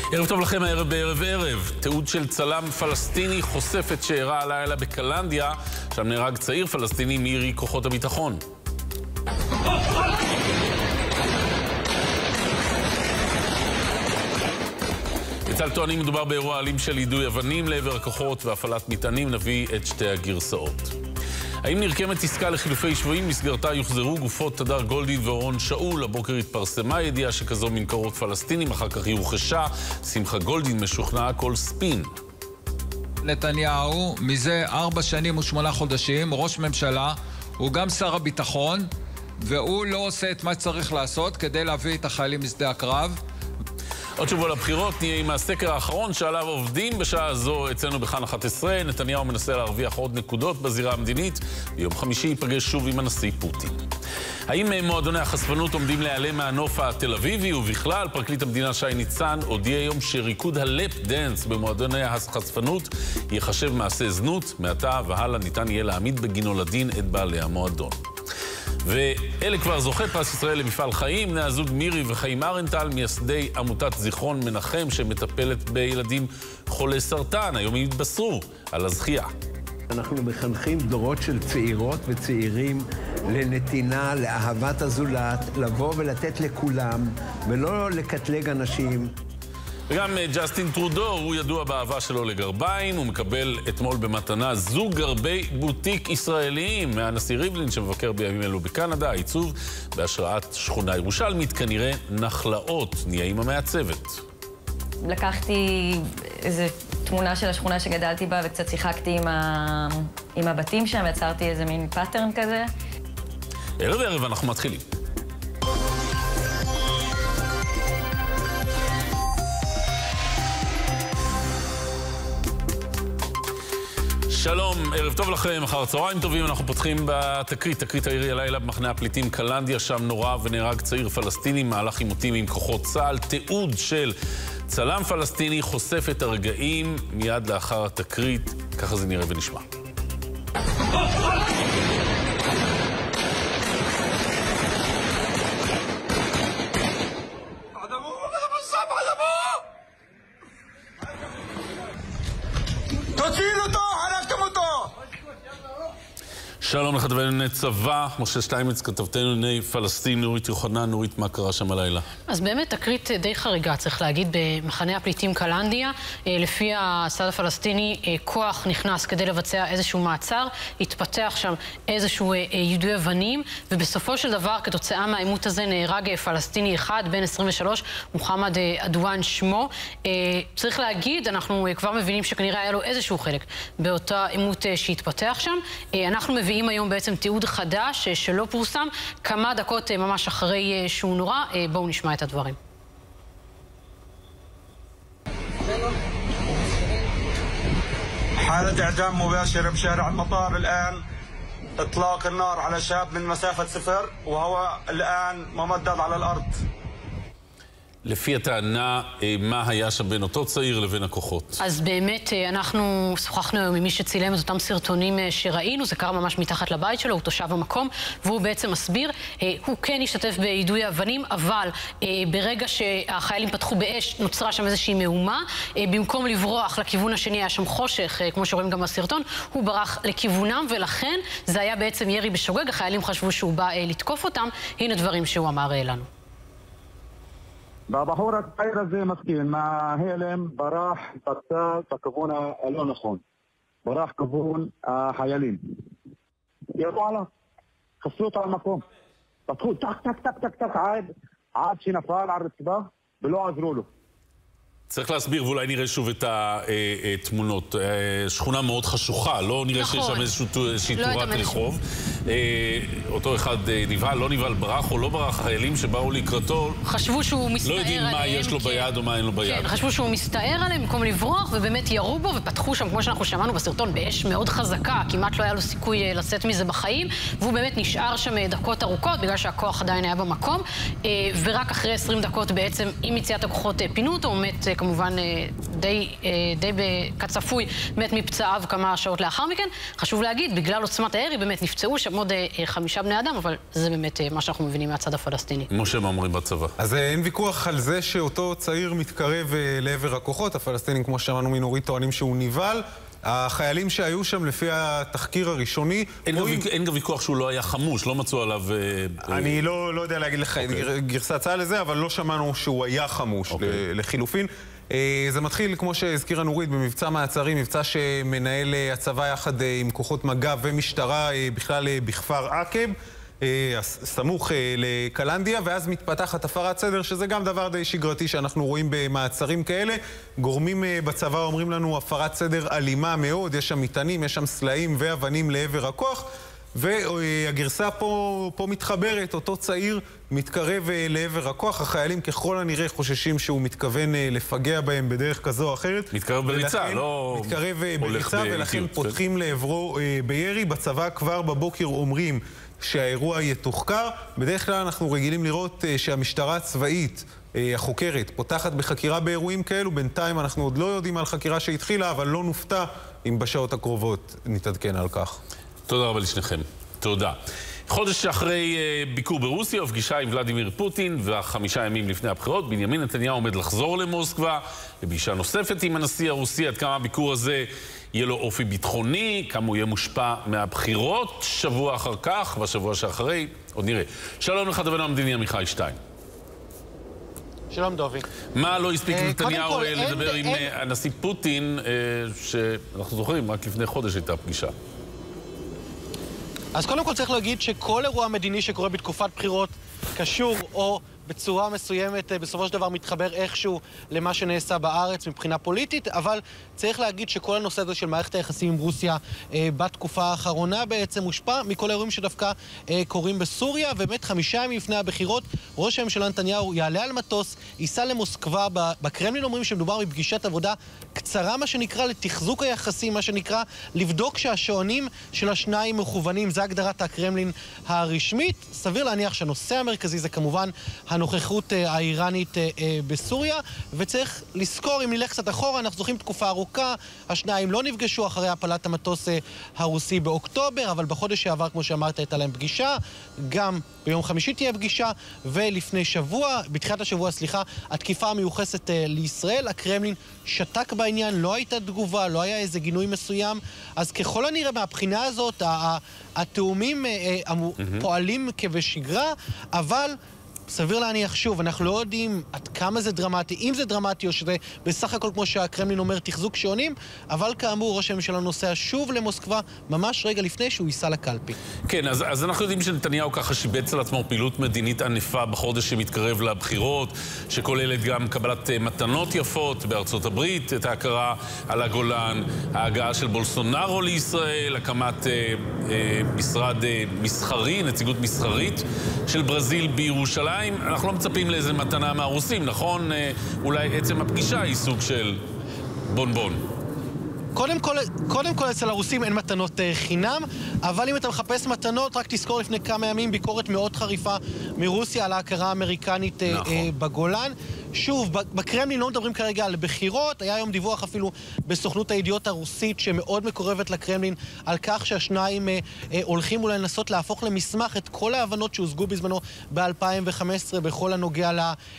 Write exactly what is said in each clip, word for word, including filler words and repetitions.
ערב טוב לכם, הערב בערב ערב. תיעוד של צלם פלסטיני חושף את שאירע הלילה בקלנדיה, שם נהרג צעיר פלסטיני מירי כוחות הביטחון. בצה"ל טוענים מדובר באירוע אלים של יידוי אבנים לעבר הכוחות והפעלת מטענים. נביא את שתי הגרסאות. האם נרקמת עסקה לחילופי שבויים? מסגרתה יוחזרו גופות תדר גולדין ואורון שאול. הבוקר התפרסמה ידיעה שכזו ממקורות פלסטינים, אחר כך היא הוכחשה. שמחה גולדין משוכנעה כל ספין. נתניהו מזה ארבע שנים ושמונה חודשים ראש ממשלה, הוא גם שר הביטחון, והוא לא עושה את מה שצריך לעשות כדי להביא את החיילים משדה הקרב. עוד שבוע לבחירות נהיה עם הסקר האחרון שעליו עובדים בשעה זו אצלנו בכאן אחת עשרה. נתניהו מנסה להרוויח עוד נקודות בזירה המדינית. ביום חמישי ייפגש שוב עם הנשיא פוטין. האם מועדוני החשפנות עומדים להיעלם מהנוף התל אביבי? ובכלל, פרקליט המדינה שי ניצן הודיע היום שריקוד הלפ דנס במועדוני החשפנות ייחשב מעשה זנות. מעתה והלאה ניתן יהיה להעמיד בגינו לדין את בעלי המועדון. ואלה כבר זוכה פרס ישראל למפעל חיים, בני הזוג מירי וחיים ארנטל, מייסדי עמותת זיכרון מנחם שמטפלת בילדים חולי סרטן. היום הם התבשרו על הזכייה. אנחנו מחנכים דורות של צעירות וצעירים לנתינה, לאהבת הזולת, לבוא ולתת לכולם ולא לקטלג אנשים. וגם ג'סטין טרודו, הוא ידוע באהבה שלו לגרביים, הוא מקבל אתמול במתנה זוג גרבי בוטיק ישראליים מהנשיא ריבלין שמבקר בימים אלו בקנדה. העיצוב בהשראת שכונה ירושלמית, כנראה נחלאות. נהיה עם המעצבת. לקחתי איזו תמונה של השכונה שגדלתי בה וקצת שיחקתי עם, ה... עם הבתים שם, ויצרתי איזה מין פאטרן כזה. ערב ערב אנחנו מתחילים. שלום, ערב טוב לכם, אחר צהריים טובים. אנחנו פותחים בתקרית, תקרית הירי הלילה במחנה הפליטים קלנדיה, שם נורא ונהרג צעיר פלסטיני, מהלך עימותים עם כוחות צה"ל. תיעוד של צלם פלסטיני חושף את הרגעים מיד לאחר התקרית, ככה זה נראה ונשמע. שלום לכתבנו צבא, משה שטיימץ, כתבתנו לענייני פלסטין, נורית יוחנן. נורית, מה קרה שם הלילה? אז באמת תקרית די חריגה, צריך להגיד, במחנה הפליטים קלנדיה. לפי הצד הפלסטיני, כוח נכנס כדי לבצע איזשהו מעצר, התפתח שם איזשהו יידוי אבנים, ובסופו של דבר, כתוצאה מהעימות הזה, נהרג פלסטיני אחד, בן עשרים ושלוש, מוחמד עדואן שמו. צריך להגיד, אנחנו כבר מבינים שכנראה היה לו איזשהו חלק באותה עימות שהתפתח שם. אנחנו מביאים היום בעצם תיעוד חדש שלא פורסם, כמה דקות ממש אחרי שהוא נורא. בואו נשמע את הדברים. حالة إعدام مباشر بشارع المطار الآن. إطلاق النار على شاب من مسافة صفر وهو الآن ممدد على الأرض. לפי הטענה, מה היה שם בין אותו צעיר לבין הכוחות? אז באמת, אנחנו שוחחנו היום עם מי שצילם את אותם סרטונים שראינו, זה קרה ממש מתחת לבית שלו, הוא תושב המקום, והוא בעצם מסביר, הוא כן השתתף ביידוי אבנים, אבל ברגע שהחיילים פתחו באש, נוצרה שם איזושהי מהומה, במקום לברוח לכיוון השני, היה שם חושך, כמו שרואים גם בסרטון, הוא ברח לכיוונם, ולכן זה היה בעצם ירי בשוגג, החיילים חשבו שהוא בא לתקוף אותם. הנה דברים שהוא אמר לנו. בבחור הצעיר הזה מסכים, מההלם ברח בצד בכיוון הלא נכון, ברח כיוון החיילים. ירו עליו, חסו אותו על המקום, פתחו טק טק טק טק טק עד, עד שנפל על הרצפה ולא עזרו לו. צריך להסביר, ואולי נראה שוב את התמונות. שכונה מאוד חשוכה, לא נראה שיש שם איזושהי תאורת רחוב. אותו אחד נבהל, לא נבהל, ברח או לא ברח. החיילים שבאו לקראתו חשבו שהוא מסתער לא יודעים מה יש לו ביד או מה אין לו ביד. כן, חשבו שהוא מסתער עליהם במקום לברוח, ובאמת ירו בו ופתחו שם, כמו שאנחנו שמענו בסרטון, באש מאוד חזקה, כמעט לא היה לו סיכוי לצאת מזה בחיים, והוא באמת נשאר שם דקות ארוכות, בגלל שהכוח עדיין היה במקום, ורק אחרי עשרים דקות בעצם, עם יציאת הכוחות פינו אותו, הוא מת כמובן די, די כצפוי, מת מפצעיו כמה שעות לאחר מכן. חשוב להגיד, בגלל עוצמת הירי באמת נפצעו שם עוד חמישה בני אדם, אבל זה באמת מה שאנחנו מבינים מהצד הפלסטיני. משה, מה אומרים בצבא? אז אין ויכוח על זה שאותו צעיר מתקרב לעבר הכוחות. הפלסטינים, כמו שאמרנו מנורית, טוענים שהוא ניבל. החיילים שהיו שם לפי התחקיר הראשוני... אין גם ויכוח שהוא לא היה חמוש, לא מצאו עליו... אני לא יודע להגיד לך גרסת צה"ל לזה, אבל לא שמענו שהוא היה חמוש לחילופין. זה מתחיל, כמו שהזכירה נורית, במבצע מעצרים, מבצע שמנהל הצבא יחד עם כוחות מג"ב ומשטרה בכלל בכפר עקב, סמוך לקלנדיה, ואז מתפתחת הפרת סדר, שזה גם דבר די שגרתי שאנחנו רואים במעצרים כאלה. גורמים בצבא אומרים לנו הפרת סדר אלימה מאוד, יש שם מטענים, יש שם סלעים ואבנים לעבר הכוח, והגרסה פה, פה מתחברת, אותו צעיר מתקרב לעבר הכוח. החיילים ככל הנראה חוששים שהוא מתכוון לפגע בהם בדרך כזו או אחרת. מתקרב בריצה, לא... מתקרב בריצה, ולכן פותחים לעברו בירי. בצבא כבר בבוקר אומרים שהאירוע יתוחקר. בדרך כלל אנחנו רגילים לראות שהמשטרה הצבאית, החוקרת, פותחת בחקירה באירועים כאלו. בינתיים אנחנו עוד לא יודעים על חקירה שהתחילה, אבל לא נופתע אם בשעות הקרובות נתעדכן על כך. תודה רבה לשניכם. תודה. חודש אחרי ביקור ברוסיה ופגישה עם ולדימיר פוטין, והחמישה ימים לפני הבחירות, בנימין נתניהו עומד לחזור למוסקבה לפגישה נוספת עם הנשיא הרוסי. עד כמה הביקור הזה יהיה לו אופי ביטחוני, כמה הוא יהיה מושפע מהבחירות, שבוע אחר כך והשבוע שאחרי, עוד נראה. שלום לכתבנו המדיני עמיחי שטיין. שלום דובי. מה לא הספיק נתניהו לדבר עם הנשיא פוטין, שאנחנו זוכרים, רק לפני חודש הייתה פגישה? אז קודם כל צריך להגיד שכל אירוע מדיני שקורה בתקופת בחירות קשור או בצורה מסוימת בסופו של דבר מתחבר איכשהו למה שנעשה בארץ מבחינה פוליטית, אבל צריך להגיד שכל הנושא הזה של מערכת היחסים עם רוסיה אה, בתקופה האחרונה בעצם מושפע מכל האירועים שדווקא אה, קורים בסוריה. ובאמת חמישה ימים לפני הבחירות ראש הממשלה נתניהו יעלה על מטוס, ייסע למוסקבה. בקרמלין אומרים שמדובר בפגישת עבודה קצרה, מה שנקרא לתחזוק היחסים, מה שנקרא לבדוק שהשעונים של השניים מכוונים. זה הגדרת הקרמלין הרשמית. סביר להניח שהנושא המרכזי זה כמובן הנוכחות האיראנית בסוריה, וצריך לזכור, אם נלך קצת אחורה, אנחנו זוכרים תקופה ארוכה, השניים לא נפגשו אחרי הפלת המטוס הרוסי באוקטובר, אבל בחודש שעבר, כמו שאמרת, הייתה להם פגישה, גם ביום חמישי תהיה פגישה, ולפני שבוע, בתחילת השבוע, סליחה, התקיפה המיוחסת לישראל, הקרמלין שתק בעניין, לא הייתה תגובה, לא היה איזה גינוי מסוים, אז ככל הנראה מהבחינה הזאת, התאומים פועלים כבשגרה, אבל סביר להניח שוב, אנחנו לא יודעים עד כמה זה דרמטי, אם זה דרמטי או שזה בסך הכל כמו שהקרמלין אומר תחזוק שעונים, אבל כאמור ראש הממשלה נוסע שוב למוסקבה ממש רגע לפני שהוא ייסע לקלפי. כן, אז, אז אנחנו יודעים שנתניהו ככה שיבץ על עצמו פעילות מדינית ענפה בחודש שמתקרב לבחירות, שכוללת גם קבלת מתנות יפות בארצות הברית, את ההכרה על הגולן, ההגעה של בולסונארו לישראל, הקמת אה, אה, משרד אה, מסחרי, נציגות מסחרית של ברזיל בירושלים. אנחנו לא מצפים לאיזה מתנה מהרוסים, נכון? אולי עצם הפגישה היא סוג של בונבון. קודם כל, קודם כל אצל הרוסים אין מתנות חינם, אבל אם אתה מחפש מתנות, רק תזכור לפני כמה ימים ביקורת מאוד חריפה מרוסיה על ההכרה האמריקנית נכון. בגולן. שוב, בקרמלין לא מדברים כרגע על בחירות, היה היום דיווח אפילו בסוכנות הידיעות הרוסית שמאוד מקורבת לקרמלין על כך שהשניים אה, אה, הולכים אולי לנסות להפוך למסמך את כל ההבנות שהושגו בזמנו ב-אלפיים וחמש עשרה בכל הנוגע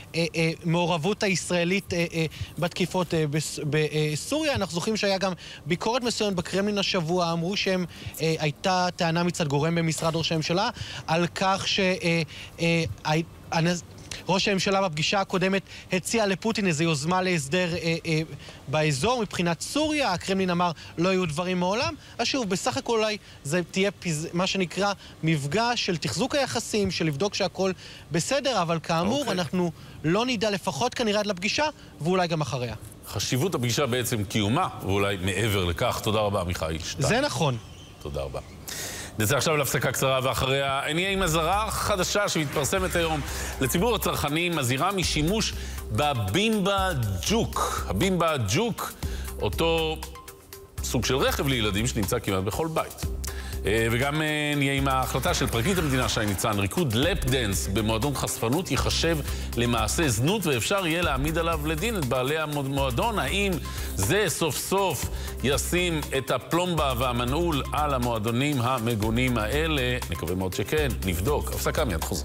למעורבות הישראלית אה, אה, בתקיפות אה, בסוריה. אנחנו זוכרים שהיה גם ביקורת מסוימת בקרמלין השבוע, אמרו שהם אה, הייתה טענה מצד גורם במשרד ראש הממשלה על כך ש... אה, אה, אה, ראש הממשלה בפגישה הקודמת הציע לפוטין איזו יוזמה להסדר אה, אה, באזור מבחינת סוריה. הקרמלין אמר לא יהיו דברים מעולם. אז שוב, בסך הכל אולי זה תהיה פיז... מה שנקרא מפגש של תחזוק היחסים, של לבדוק שהכל בסדר, אבל כאמור okay. אנחנו לא נדע לפחות כנראה עד לפגישה ואולי גם אחריה. חשיבות הפגישה בעצם קיומה, ואולי מעבר לכך. תודה רבה, מיכאל שטיין. זה נכון. תודה רבה. נצא עכשיו להפסקה קצרה, ואחריה נהיה עם אזהרה חדשה שמתפרסמת היום לציבור הצרכנים, מזהירה משימוש בבימבה ג'וק. הבימבה ג'וק, אותו סוג של רכב לילדים שנמצא כמעט בכל בית. וגם נהיה עם ההחלטה של פרקליט המדינה שי ניצן, ריקוד לפ דנס במועדון חשפנות ייחשב למעשה זנות ואפשר יהיה להעמיד עליו לדין את בעלי המועדון. האם זה סוף סוף ישים את הפלומבה והמנעול על המועדונים המגונים האלה? נקווה מאוד שכן, נבדוק. הפסקה מיד חוזר.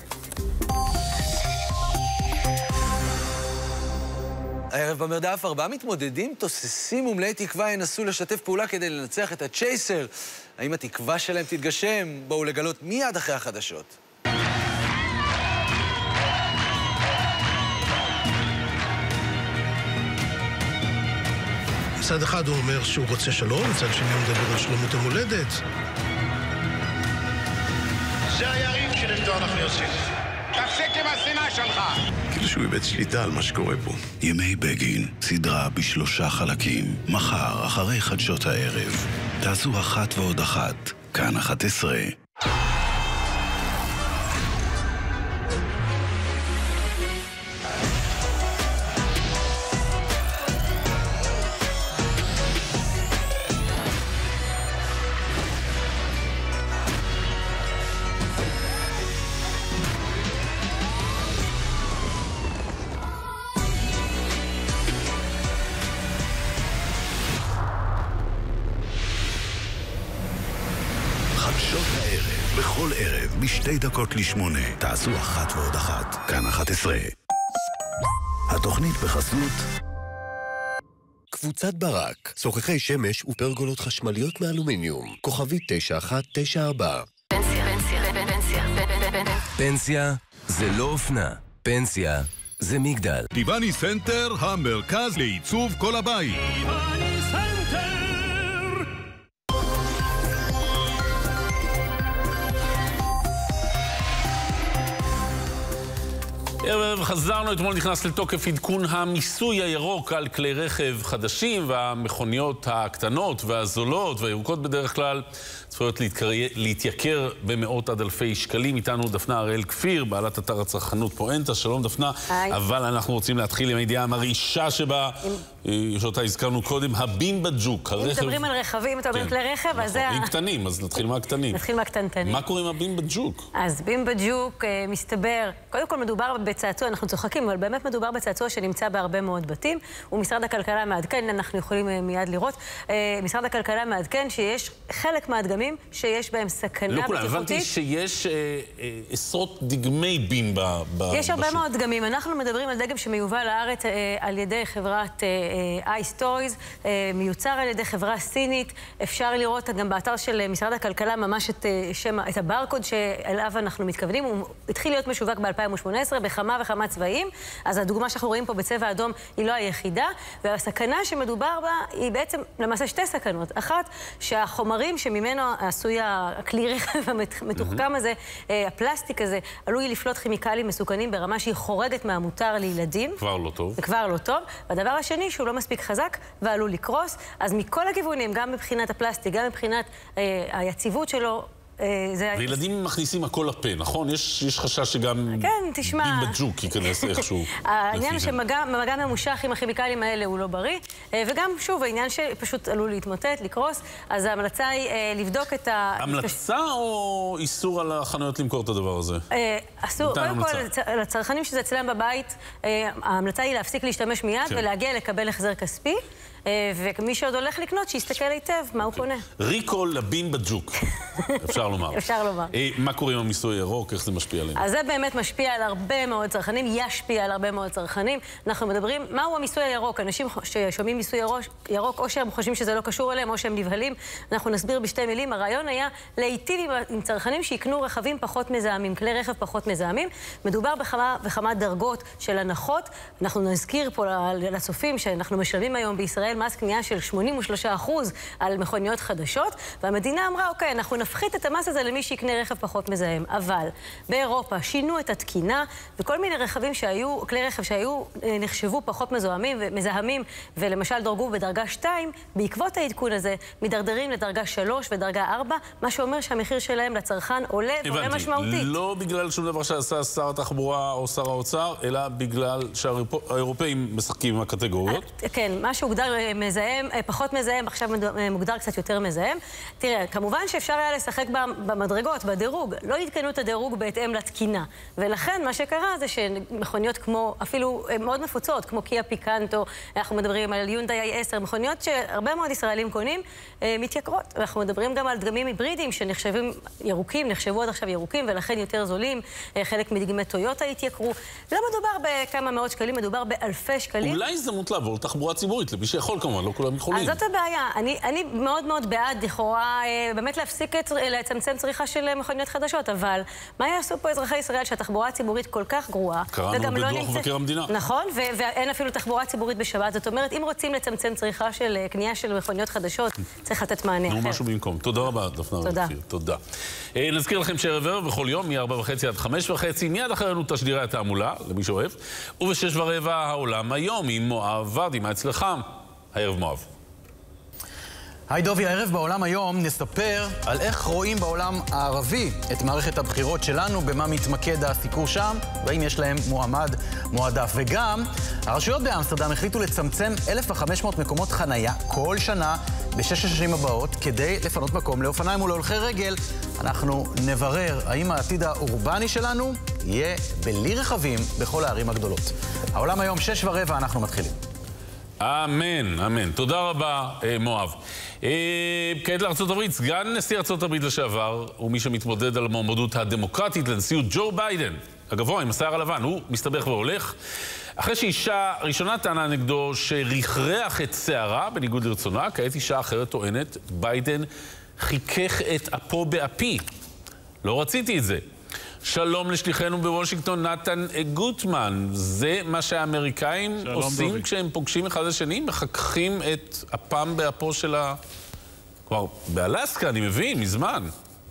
הערב במרדף ארבעה מתמודדים תוססים ומלאי תקווה ינסו לשתף פעולה כדי לנצח את הצ'ייסר. האם התקווה שלהם תתגשם? בואו לגלות מיד אחרי החדשות. מצד אחד הוא אומר שהוא רוצה שלום, מצד שני הוא מדבר על שלמות המולדת. זה היריב שנגדו אנחנו יוצאים. תפסיק עם השנאה שלך! כאילו שהוא איבד שליטה על מה שקורה פה. ימי בגין, סדרה בשלושה חלקים. מחר, אחרי חדשות הערב. תעשו אחת ועוד אחת. כאן אחת עשרה. בכל ערב, בשתי דקות לשמונה. תעשו אחת ועוד אחת. כאן אחת עשרה. התוכנית בחסות קבוצת ברק, סוככי שמש ופרגולות חשמליות מאלומיניום. כוכבית תשע אחת תשע ארבע. פנסיה, פנסיה, פנסיה, פנסיה. פנסיה זה לא אופנה. פנסיה זה מגדל. טיבני סנטר, המרכז לעיצוב כל הבית. טיבני סנטר. חזרנו, אתמול נכנס לתוקף עדכון המיסוי הירוק על כלי רכב חדשים, והמכוניות הקטנות והזולות והירוקות בדרך כלל צפויות להתייקר במאות עד אלפי שקלים. איתנו דפנה הראל כפיר, בעלת אתר הצרכנות פואנטה. שלום דפנה. היי. אבל אנחנו רוצים להתחיל עם הידיעה המרעישה שבה, שאותה הזכרנו קודם, הבימבה ג'וק. אם מדברים על רכבים, אתה אומר כלי רכב, אז זה... אם קטנים, אז נתחיל מהקטנים. נתחיל מהקטנטנים. מה קורה עם הבימבה ג'וק? אז בימבה ג'וק מסתבר, קודם כל מדובר בצעצוע, אנחנו צוחקים, אבל באמת מדובר בצעצוע שנמצא בהרבה מאוד בתים, ומשרד הכלכלה מעדכן, אנחנו יכולים מיד לראות, משרד הכלכלה מעדכן שיש חלק מהדגמים שיש בהם סכנה בטיחותית. לא כולה, הבנתי שיש עשרות דגמי בימבה בשוק. יש הרבה מאוד דגמים. אנחנו מדברים על דגם שמיובא לארץ על ידי חברת אייס טויז, מיוצר על ידי חברה סינית. אפשר לראות גם באתר של משרד הכלכלה ממש את, שם, את הברקוד שאליו אנחנו מתכוונים. הוא התחיל להיות משווק ב-אלפיים שמונה עשרה בכמה וכמה צבעים. אז הדוגמה שאנחנו רואים פה בצבע אדום היא לא היחידה, והסכנה שמדובר בה היא בעצם למעשה שתי סכנות. אחת, שהחומרים שממנו עשוי הכלי רכב המתוחכם הזה, הפלסטיק הזה, עלוי לפלוט כימיקלים מסוכנים ברמה שהיא חורגת מהמותר לילדים. כבר לא טוב. זה כבר לא טוב. והדבר השני, שהוא לא מספיק חזק ועלול לקרוס. אז מכל הכיוונים, גם מבחינת הפלסטיק, גם מבחינת היציבות שלו, וילדים מכניסים הכל לפה, נכון? יש, יש חשש שגם כן, תשמע... בימבה ג'וק ייכנס איכשהו. העניין שמגע ממושך עם הכימיקלים האלה הוא לא בריא, וגם, שוב, העניין שפשוט עלול להתמוטט, לקרוס, אז ההמלצה היא לבדוק את ה... המלצה או איסור על החנויות למכור את הדבר הזה? אסור, קודם כל, לצרכנים שזה אצלם בבית, ההמלצה היא להפסיק להשתמש מיד ולהגיע לקבל החזר כספי. ומי שעוד הולך לקנות, שיסתכל היטב מה הוא קונה. ריקול לבימבה ג'וק, אפשר לומר. אפשר לומר. מה קורה עם המיסוי הירוק? איך זה משפיע עליהם? אז זה באמת משפיע על הרבה מאוד צרכנים, ישפיע על הרבה מאוד צרכנים. אנחנו מדברים, מהו המיסוי הירוק? אנשים ששומעים מיסוי ירוק, או שהם חושבים שזה לא קשור אליהם, או שהם נבהלים. אנחנו נסביר בשתי מילים. הרעיון היה להיטיב עם צרכנים שיקנו רכבים פחות מזהמים, כלי רכב פחות מזהמים. מדובר בכמה וכמה דרגות של הנחות. אנחנו נזכיר פה לצופים שאנחנו משלמים היום בישראל מס קנייה של שמונים ושלושה אחוז על מכוניות חדשות, והמדינה אמרה, אוקיי, אנחנו נפחית את המס הזה למי שיקנה רכב פחות מזהם. אבל באירופה שינו את התקינה, וכל מיני רכבים שהיו, כלי רכב שהיו נחשבו פחות מזוהמים ומזהמים, ולמשל דרגו בדרגה שתיים, בעקבות העדכון הזה מדרדרים לדרגה שלוש ודרגה ארבע, מה שאומר שהמחיר שלהם לצרכן עולה ועולה משמעותית. הבנתי, לא בגלל שום דבר שעשה שר התחבורה או שר האוצר, אלא בגלל שהאירופאים משחקים עם הקטגוריות. כן, מה שהוגדר מזהם, פחות מזהם, עכשיו מוגדר קצת יותר מזהם. תראה, כמובן שאפשר היה לשחק במדרגות, בדירוג. לא התקנו את הדירוג בהתאם לתקינה. ולכן מה שקרה זה שמכוניות כמו, אפילו מאוד מפוצות, כמו קיה פיקנטו, אנחנו מדברים על יונדאי איי עשר, מכוניות שהרבה מאוד ישראלים קונים, מתייקרות. אנחנו מדברים גם על דגמים היברידיים שנחשבים ירוקים, נחשבו עד עכשיו ירוקים, ולכן יותר זולים. חלק מדגמי טויוטה התייקרו. לא מדובר בכמה מאות שקלים, מדובר באלפי שקלים. אולי הזדמנות לעבור לתחבורה ציבורית, למי שיכול כמובן, לא כולם יכולים. אז זאת הבעיה. אני, אני מאוד מאוד בעד, לכאורה, באמת להפסיק את, לצמצם צריכה של מכוניות חדשות, אבל מה יעשו פה אזרחי ישראל שהתחבורה הציבורית כל כך גרועה? קראנו בדוח מבקר המדינה. נכון, ואין אפילו תחבורה ציבורית בשבת. זאת אומרת, אם רוצים לצמצם צריכה של קנייה של מכוניות חדשות, צריך לתת מענה אחר. נו, משהו במקום. תודה רבה, דפנה. תודה. תודה. נזכיר לכם שערב ערב בכל יום, מ-ארבע וחצי עד חמש וחצי, מיד אחרינו תשדירי התעמולה, למי שאוהב, ובשש ורבע העולם היום עם מואב ורדי. מה אצלך? הערב מואב. היי דובי, הערב בעולם היום נספר על איך רואים בעולם הערבי את מערכת הבחירות שלנו, במה מתמקד הסיקור שם, והאם יש להם מועמד מועדף. וגם, הרשויות באמסטרדם החליטו לצמצם אלף וחמש מאות מקומות חנייה כל שנה בשש השנים הבאות, כדי לפנות מקום לאופניים ולהולכי רגל. אנחנו נברר האם העתיד האורבני שלנו יהיה בלי רכבים בכל הערים הגדולות. העולם היום שש ורבע, אנחנו מתחילים. אמן, אמן. תודה רבה, מואב. כעת לארצות הברית, סגן נשיא ארצות הברית לשעבר, ומי שמתמודד על המועמדות הדמוקרטית לנשיאות, ג'ו ביידן, הגבוה עם השיער הלבן, הוא מסתבך והולך. אחרי שאישה ראשונה טענה נגדו שריחרח את שערה בניגוד לרצונה, כעת אישה אחרת טוענת, ביידן חיכך את אפו באפי. לא רציתי את זה. שלום לשליחנו בוושינגטון, נתן גוטמן. זה מה שהאמריקאים עושים דובי. כשהם פוגשים אחד השני, מחככים את אפם באפו של ה... כבר באלסקה, אני מבין, מזמן.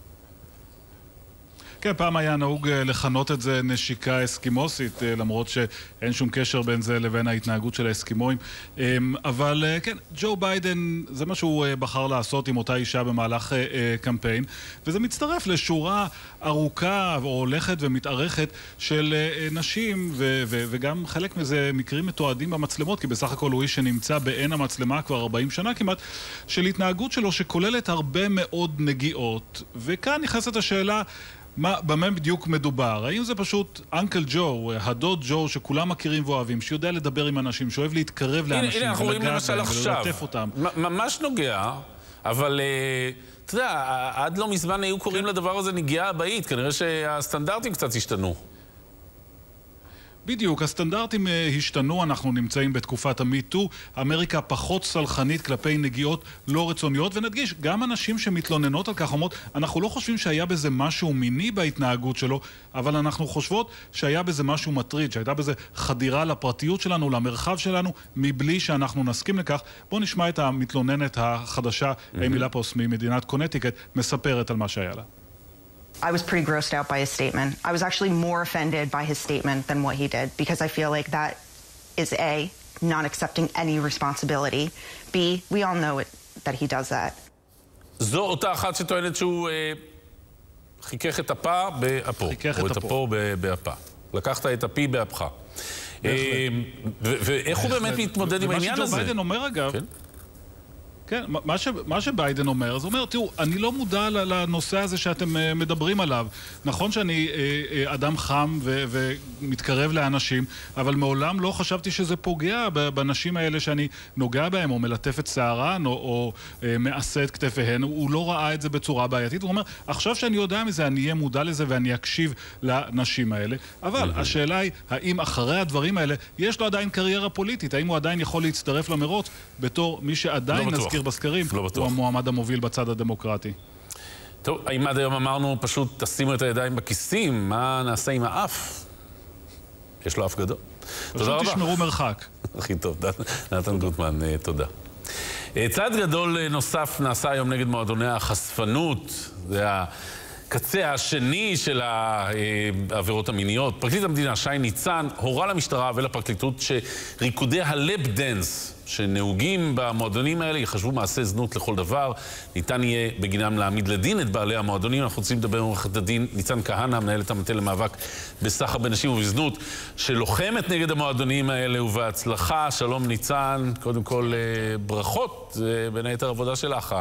כן, פעם היה נהוג לכנות את זה נשיקה אסקימוסית, למרות שאין שום קשר בין זה לבין ההתנהגות של האסקימואים. אבל כן, ג'ו ביידן, זה מה שהוא בחר לעשות עם אותה אישה במהלך קמפיין, וזה מצטרף לשורה ארוכה או הולכת ומתארכת של נשים, ו- ו- וגם חלק מזה מקרים מתועדים במצלמות, כי בסך הכל הוא איש שנמצא בעין המצלמה כבר ארבעים שנה כמעט, של התנהגות שלו שכוללת הרבה מאוד נגיעות. וכאן נכנסת השאלה, מה, במה בדיוק מדובר? האם זה פשוט אנקל ג'ו, הדוד ג'ו שכולם מכירים ואוהבים, שיודע לדבר עם אנשים, שאוהב להתקרב לאנשים, הנה, הנה, ולגעת בהם וללטף אותם? ממש נוגע, אבל אתה יודע, עד לא מזמן היו קוראים לדבר הזה נגיעה הבאית, כנראה שהסטנדרטים קצת השתנו. בדיוק, הסטנדרטים השתנו, אנחנו נמצאים בתקופת המיטו, אמריקה פחות סלחנית כלפי נגיעות לא רצוניות, ונדגיש, גם אנשים שמתלוננות על כך אומרות, אנחנו לא חושבים שהיה בזה משהו מיני בהתנהגות שלו, אבל אנחנו חושבות שהיה בזה משהו מטריד, שהייתה בזה חדירה לפרטיות שלנו, למרחב שלנו, מבלי שאנחנו נסכים לכך. בואו נשמע את המתלוננת החדשה, אימי לפוס ממדינת קונטיקט, מספרת על מה שהיה לה. I was pretty grossed out by his statement. I was actually more offended by his statement than what he did, because I feel like that is A, not accepting any responsibility. B, we all know it, that he does that. זו אותה אחת שטוענת שהוא אה, חיכך את הפה באפו. חיכך או את את אפו. אפו בפה. לקחת את הפי באפך. אה, ואיך הוא באמת מתמודד עם העניין הזה? ומה שג'ו ביידן אומר אגב, כן? כן, מה, ש, מה שביידן אומר, זה אומר, תראו, אני לא מודע לנושא הזה שאתם uh, מדברים עליו. נכון שאני uh, uh, אדם חם ו, ומתקרב לאנשים, אבל מעולם לא חשבתי שזה פוגע באנשים האלה שאני נוגע בהם, או מלטף את שערן, או, או uh, מעשה את כתפיהן. הוא לא ראה את זה בצורה בעייתית. הוא אומר, עכשיו שאני יודע מזה, אני אהיה מודע לזה ואני אקשיב לנשים האלה. אבל השאלה היא, האם אחרי הדברים האלה, יש לו עדיין קריירה פוליטית? האם הוא עדיין יכול להצטרף למרוץ בתור מי שעדיין לא נזכיר בסקרים, לא הוא המועמד המוביל בצד הדמוקרטי. טוב, אם עד היום אמרנו פשוט תשימו את הידיים בכיסים, מה נעשה עם האף? יש לו אף גדול. תודה רבה. פשוט תשמרו מרחק. הכי טוב, נתן גוטמן, תודה. צעד גדול נוסף נעשה היום נגד מועדוני החשפנות. זה הקצה השני של העבירות המיניות. פרקליט המדינה שי ניצן הורה למשטרה ולפרקליטות שריקודי הלאפ דנס שנהוגים במועדונים האלה יחשבו מעשה זנות לכל דבר. ניתן יהיה בגינם להעמיד לדין את בעלי המועדונים. אנחנו רוצים לדבר עם עורכת הדין ניצן כהנא, מנהלת המטה למאבק בסחר בנשים ובזנות, שלוחמת נגד המועדונים האלה ובהצלחה. שלום ניצן, קודם כל ברכות, בין היתר עבודה שלך,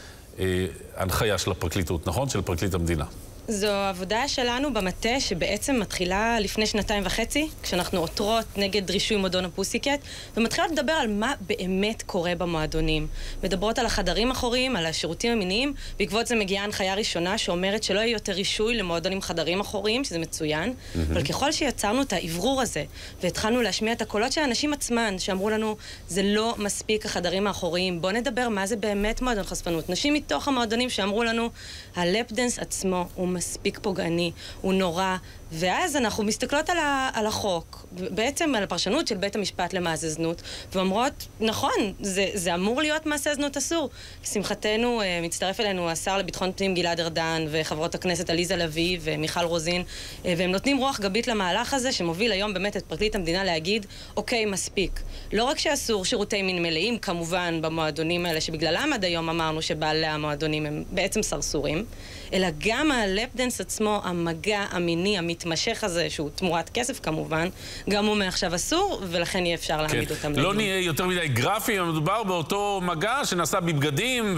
ההנחיה של הפרקליטות, נכון? של פרקליט המדינה. זו עבודה שלנו במטה שבעצם מתחילה לפני שנתיים וחצי, כשאנחנו עותרות נגד רישוי מועדון הפוסיקט, ומתחילות לדבר על מה באמת קורה במועדונים. מדברות על החדרים אחוריים, על השירותים המיניים, בעקבות זה מגיעה הנחיה ראשונה שאומרת שלא יהיה יותר רישוי למועדונים חדרים אחוריים, שזה מצוין, mm-hmm. אבל ככל שיצרנו את העברור הזה, והתחלנו להשמיע את הקולות של האנשים עצמן, שאמרו לנו, זה לא מספיק החדרים האחוריים, בוא נדבר מה זה באמת מועדון חשפנות. נשים מתוך המועדונים שאמרו לנו, הלאפ דנס עצמו הוא מספיק פוגעני, הוא נורא, ואז אנחנו מסתכלות על, ה, על החוק, בעצם על הפרשנות של בית המשפט למעשה זנות, ואומרות, נכון, זה, זה אמור להיות מעשה זנות אסור. לשמחתנו, מצטרף אלינו השר לביטחון פנים גלעד ארדן, וחברות הכנסת עליזה לביא ומיכל רוזין, והם נותנים רוח גבית למהלך הזה, שמוביל היום באמת את פרקליט המדינה להגיד, אוקיי, מספיק. לא רק שאסור שירותי מין מלאים, כמובן, במועדונים האלה, שבגללם עד היום אמרנו שבעלי המועדונים הם בעצם סרסורים, אלא גם הלאפ דנס עצמו, המגע המיני, המתמשך הזה, שהוא תמורת כסף כמובן, גם הוא מעכשיו אסור, ולכן יהיה אפשר להעמיד כן. אותם לדין. לא נהיה יותר מדי גרפי, מדובר באותו מגע שנעשה בבגדים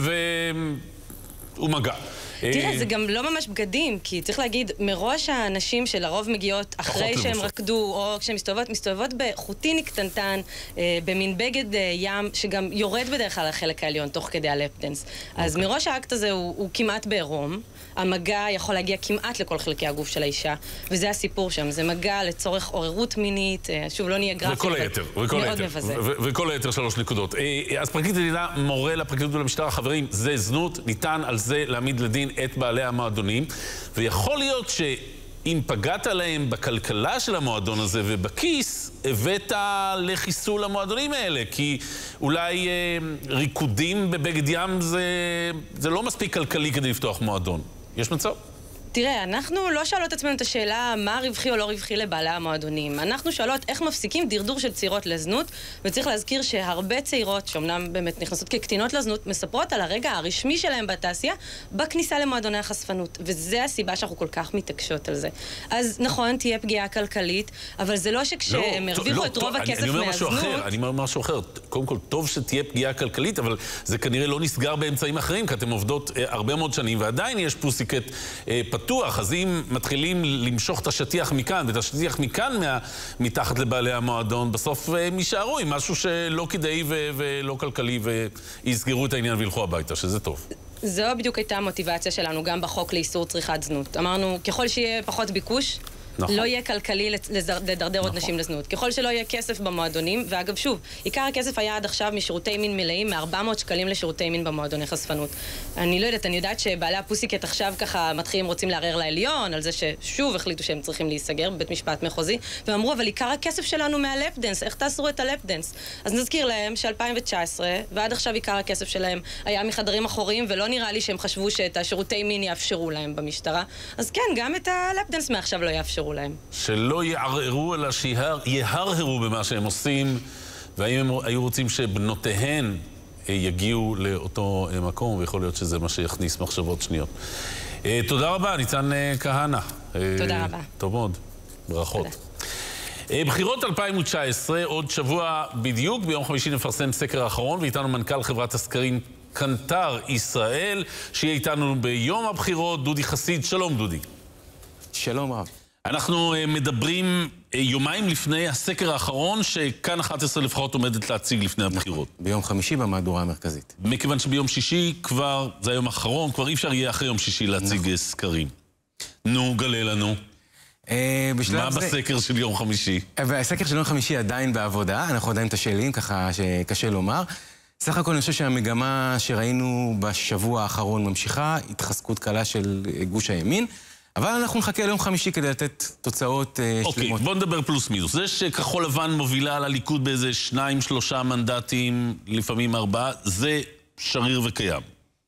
והוא מגע. תראה, זה גם לא ממש בגדים, כי צריך להגיד, מראש האנשים שלרוב מגיעות אחרי שהם רקדו, או כשהם מסתובבות, מסתובבות בחוטיני קטנטן, במין בגד ים, שגם יורד בדרך כלל לחלק העליון, תוך כדי הלאפ דנס. אז מראש האקט הזה הוא כמעט בעירום. המגע יכול להגיע כמעט לכל חלקי הגוף של האישה, וזה הסיפור שם. זה מגע לצורך עוררות מינית, שוב, לא נהיה גרפי, וכל היתר, וכל היתר, וכל היתר שלוש נקודות. אז פרקליט המדינה מורה לפרקליטות ולמשטרה, חברים, זה זנות, ניתן על זה להעמיד לדין את בעלי המועדונים, ויכול להיות שאם פגעת להם בכלכלה של המועדון הזה ובכיס, הבאת לחיסול המועדונים האלה, כי אולי אה, ריקודים בבגד ים זה, זה לא מספיק כלכלי כדי לפתוח מועדון. יש מצב? תראה, אנחנו לא שואלות עצמנו את השאלה מה רווחי או לא רווחי לבעלי המועדונים. אנחנו שואלות איך מפסיקים דרדור של צעירות לזנות, וצריך להזכיר שהרבה צעירות, שאומנם באמת נכנסות כקטינות לזנות, מספרות על הרגע הרשמי שלהם בתעשייה, בכניסה למועדוני החשפנות. וזה הסיבה שאנחנו כל כך מתעקשות על זה. אז נכון, תהיה פגיעה כלכלית, אבל זה לא שכשהם הרוויחו את רוב הכסף מהזנות... אני אומר משהו אחר. קודם כל, טוב שתהיה פגיעה כלכלית, אבל זה כנראה לא נסגר באמצעים אחרים, כי אתם עובדות הרבה מאוד שנים, ועדיין יש פוסיקט פתוח, אז אם מתחילים למשוך את השטיח מכאן, ואת השטיח מכאן מה, מתחת לבעלי המועדון, בסוף הם יישארו עם משהו שלא כדאי ו- ולא כלכלי, ויסגרו את העניין וילכו הביתה, שזה טוב. זו בדיוק הייתה המוטיבציה שלנו, גם בחוק לאיסור צריכת זנות. אמרנו, ככל שיהיה פחות ביקוש, נכון. לא יהיה כלכלי לדרדר עוד נכון. נשים לזנות. ככל שלא יהיה כסף במועדונים, ואגב שוב, עיקר הכסף היה עד עכשיו משירותי מין מלאים, מ-ארבע מאות שקלים לשירותי מין במועדוני חשפנות. אני לא יודעת, אני יודעת שבעלי הפוסיקט עכשיו ככה מתחילים רוצים לערער לעליון, על זה ששוב החליטו שהם צריכים להיסגר בבית משפט מחוזי, ואמרו, אבל עיקר הכסף שלנו מהלאפ דנס, איך תאסרו את הלאפ דנס? אז נזכיר להם ש-אלפיים תשע עשרה, ועד עכשיו עיקר הכסף שלהם היה מחדרים אחוריים, ולא נראה לי שהם חשבו שאת השירותי מין יאפשרו להם במשטרה. אז כן, גם את הלאפ דנס מעכשיו לא יאפשרו להם. שלא יערערו, אלא שיהרהרו במה שהם עושים, והאם הם היו רוצים שבנותיהן יגיעו לאותו מקום, ויכול להיות שזה מה שיכניס מחשבות שניות. תודה רבה, ניצן כהנא. תודה רבה. טוב מאוד, ברכות. בחירות אלפיים תשע עשרה, עוד שבוע בדיוק, ביום חמישי נפרסם סקר האחרון, ואיתנו מנכ"ל חברת הסקרים קנטר ישראל, שיהיה איתנו ביום הבחירות, דודי חסיד. שלום דודי. שלום רב. אנחנו מדברים יומיים לפני הסקר האחרון, שכאן אחת עשרה לפחות עומדת להציג לפני הבחירות. ביום חמישי במהדורה המרכזית. מכיוון שביום שישי כבר, זה היום האחרון, כבר אי אפשר יהיה אחרי יום שישי להציג סקרים. נו, גלה לנו. מה בסקר של יום חמישי? הסקר של יום חמישי עדיין בעבודה, אנחנו עדיין תשאלים, ככה שקשה לומר. סך הכל אני חושב שהמגמה שראינו בשבוע האחרון ממשיכה, התחזקות קלה של גוש הימין. אבל אנחנו נחכה ליום חמישי כדי לתת תוצאות uh, אוקיי, שלמות. בוא נדבר פלוס מינוס. זה שכחול לבן מובילה לליכוד באיזה שניים, שלושה מנדטים, לפעמים ארבעה, זה שריר וקיים.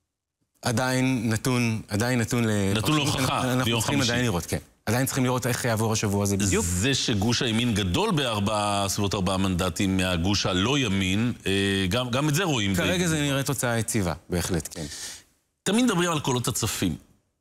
עדיין נתון, עדיין נתון ל... נתון להוכחה, אנחנו צריכים עדיין לראות, כן. עדיין צריכים לראות איך יעבור השבוע הזה בדיוק. זה שגוש הימין גדול בארבעה, סביבות ארבעה מנדטים מהגוש הלא ימין, גם, גם את זה רואים. כרגע די... זה נראה תוצאה יציבה, בהחלט, כן. תמיד מדברים על קולות הצפים.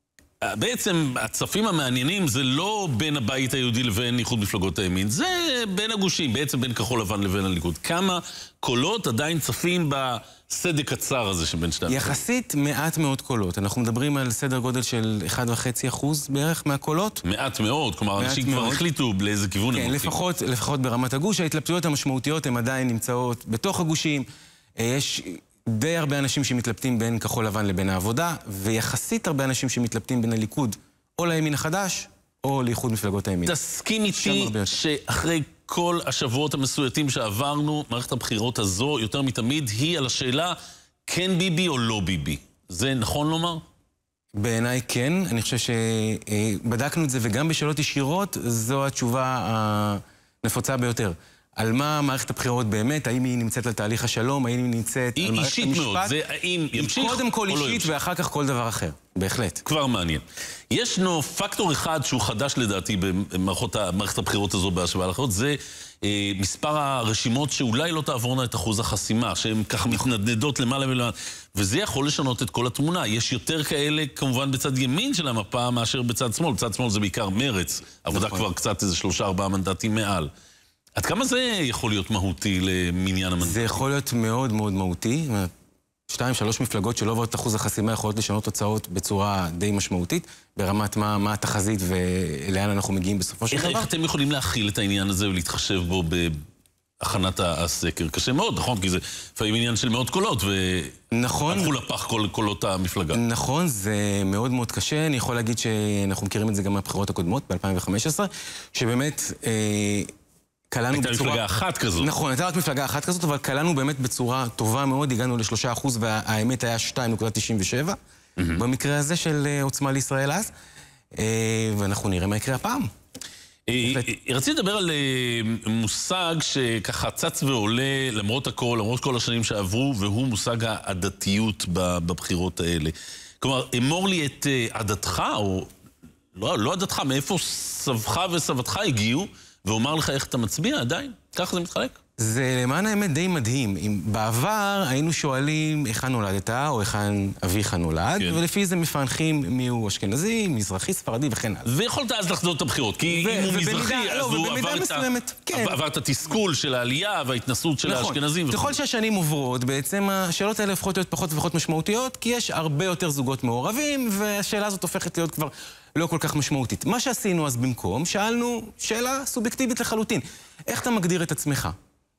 בעצם הצפים המעניינים זה לא בין הבית היהודי לבין איחוד מפלגות הימין, זה בין הגושים, בעצם בין כחול לבן לבין הליכוד. כמה קולות עדיין צפים בסדק הצר הזה שבין שתי... יחסית מעט מאוד קולות. אנחנו מדברים על סדר גודל של אחד וחצי אחוז בערך מהקולות. מעט מאוד, כלומר אנשים כבר החליטו לאיזה כיוון הם הולכים. כן, לפחות, לפחות ברמת הגוש. ההתלבטויות המשמעותיות הן עדיין נמצאות בתוך הגושים. יש... די הרבה אנשים שמתלבטים בין כחול לבן לבין העבודה, ויחסית הרבה אנשים שמתלבטים בין הליכוד או לימין החדש, או לאיחוד מפלגות הימין. תסכים איתי שאחרי כל השבועות המסויטים שעברנו, מערכת הבחירות הזו, יותר מתמיד, היא על השאלה, כן ביבי או לא ביבי. זה נכון לומר? בעיניי כן. אני חושב שבדקנו את זה, וגם בשאלות ישירות, זו התשובה הנפוצה ביותר. על מה מערכת הבחירות באמת, האם היא נמצאת לתהליך השלום, האם היא נמצאת על מערכת המשפט. היא אישית מאוד, זה האם ימשיך או לא ימשיך. קודם כל אישית ואחר כך כל דבר אחר, בהחלט. כבר מעניין. ישנו פקטור אחד שהוא חדש לדעתי במערכת הבחירות הזו בהשוואה לאחרות, זה אה, מספר הרשימות שאולי לא תעבורנה את אחוז החסימה, שהן ככה מתנדנדות למעלה ולמעלה, וזה יכול לשנות את כל התמונה. יש יותר כאלה כמובן בצד ימין של המפה מאשר בצד שמאל, בצד שמאל זה בעיקר מרץ, עבודה כבר קצת איזה שלושה ארבעה מנדטים מעל. עד כמה זה יכול להיות מהותי למניין המנדטים? זה יכול להיות מאוד מאוד מהותי. שתיים, שלוש מפלגות שלא עוברות את אחוז החסימה יכולות לשנות תוצאות בצורה די משמעותית, ברמת מה, מה התחזית ולאן אנחנו מגיעים בסופו של דבר. איך אתם יכולים להכיל את העניין הזה ולהתחשב בו בהכנת הסקר? קשה מאוד, נכון? כי זה לפעמים עניין של מאות קולות והלכו לפח כל קולות המפלגה. נכון, זה מאוד מאוד קשה. אני יכול להגיד שאנחנו מכירים את זה גם מהבחירות הקודמות, ב-אלפיים וחמש עשרה, שבאמת... הייתה מפלגה אחת כזאת. נכון, הייתה רק מפלגה אחת כזאת, אבל קלענו באמת בצורה טובה מאוד, הגענו לשלושה אחוז, והאמת היה שתיים נקודה תשעים ושבע, במקרה הזה של עוצמה לישראל אז, ואנחנו נראה מה יקרה הפעם. רציתי לדבר על מושג שככה צץ ועולה למרות הכל, למרות כל השנים שעברו, והוא מושג העדתיות בבחירות האלה. כלומר, אמור לי את עדתך, או לא עדתך, מאיפה סבך וסבתך הגיעו, ואומר לך איך אתה מצביע עדיין? ככה זה מתחלק? זה למען האמת די מדהים. אם בעבר היינו שואלים היכן נולדת או היכן אביך נולד, כן. ולפי זה מפענחים מי הוא אשכנזי, מזרחי, ספרדי וכן הלאה. ויכולת אז לחזות את הבחירות, כי ו- אם הוא מזרחי, אז לא, הוא עבר את, מסוימת, כן. עבר את התסכול של העלייה וההתנסות של נכון. האשכנזים. ככל שהשנים עוברות, בעצם השאלות האלה הופכות להיות פחות ופחות משמעותיות, כי יש הרבה יותר זוגות מעורבים, והשאלה הזאת הופכת להיות כבר לא כל כך משמעותית. מה שעשינו אז במקום, שאלנו שאלה סובייקטיבית לחלוטין. איך אתה מגדיר את עצמך?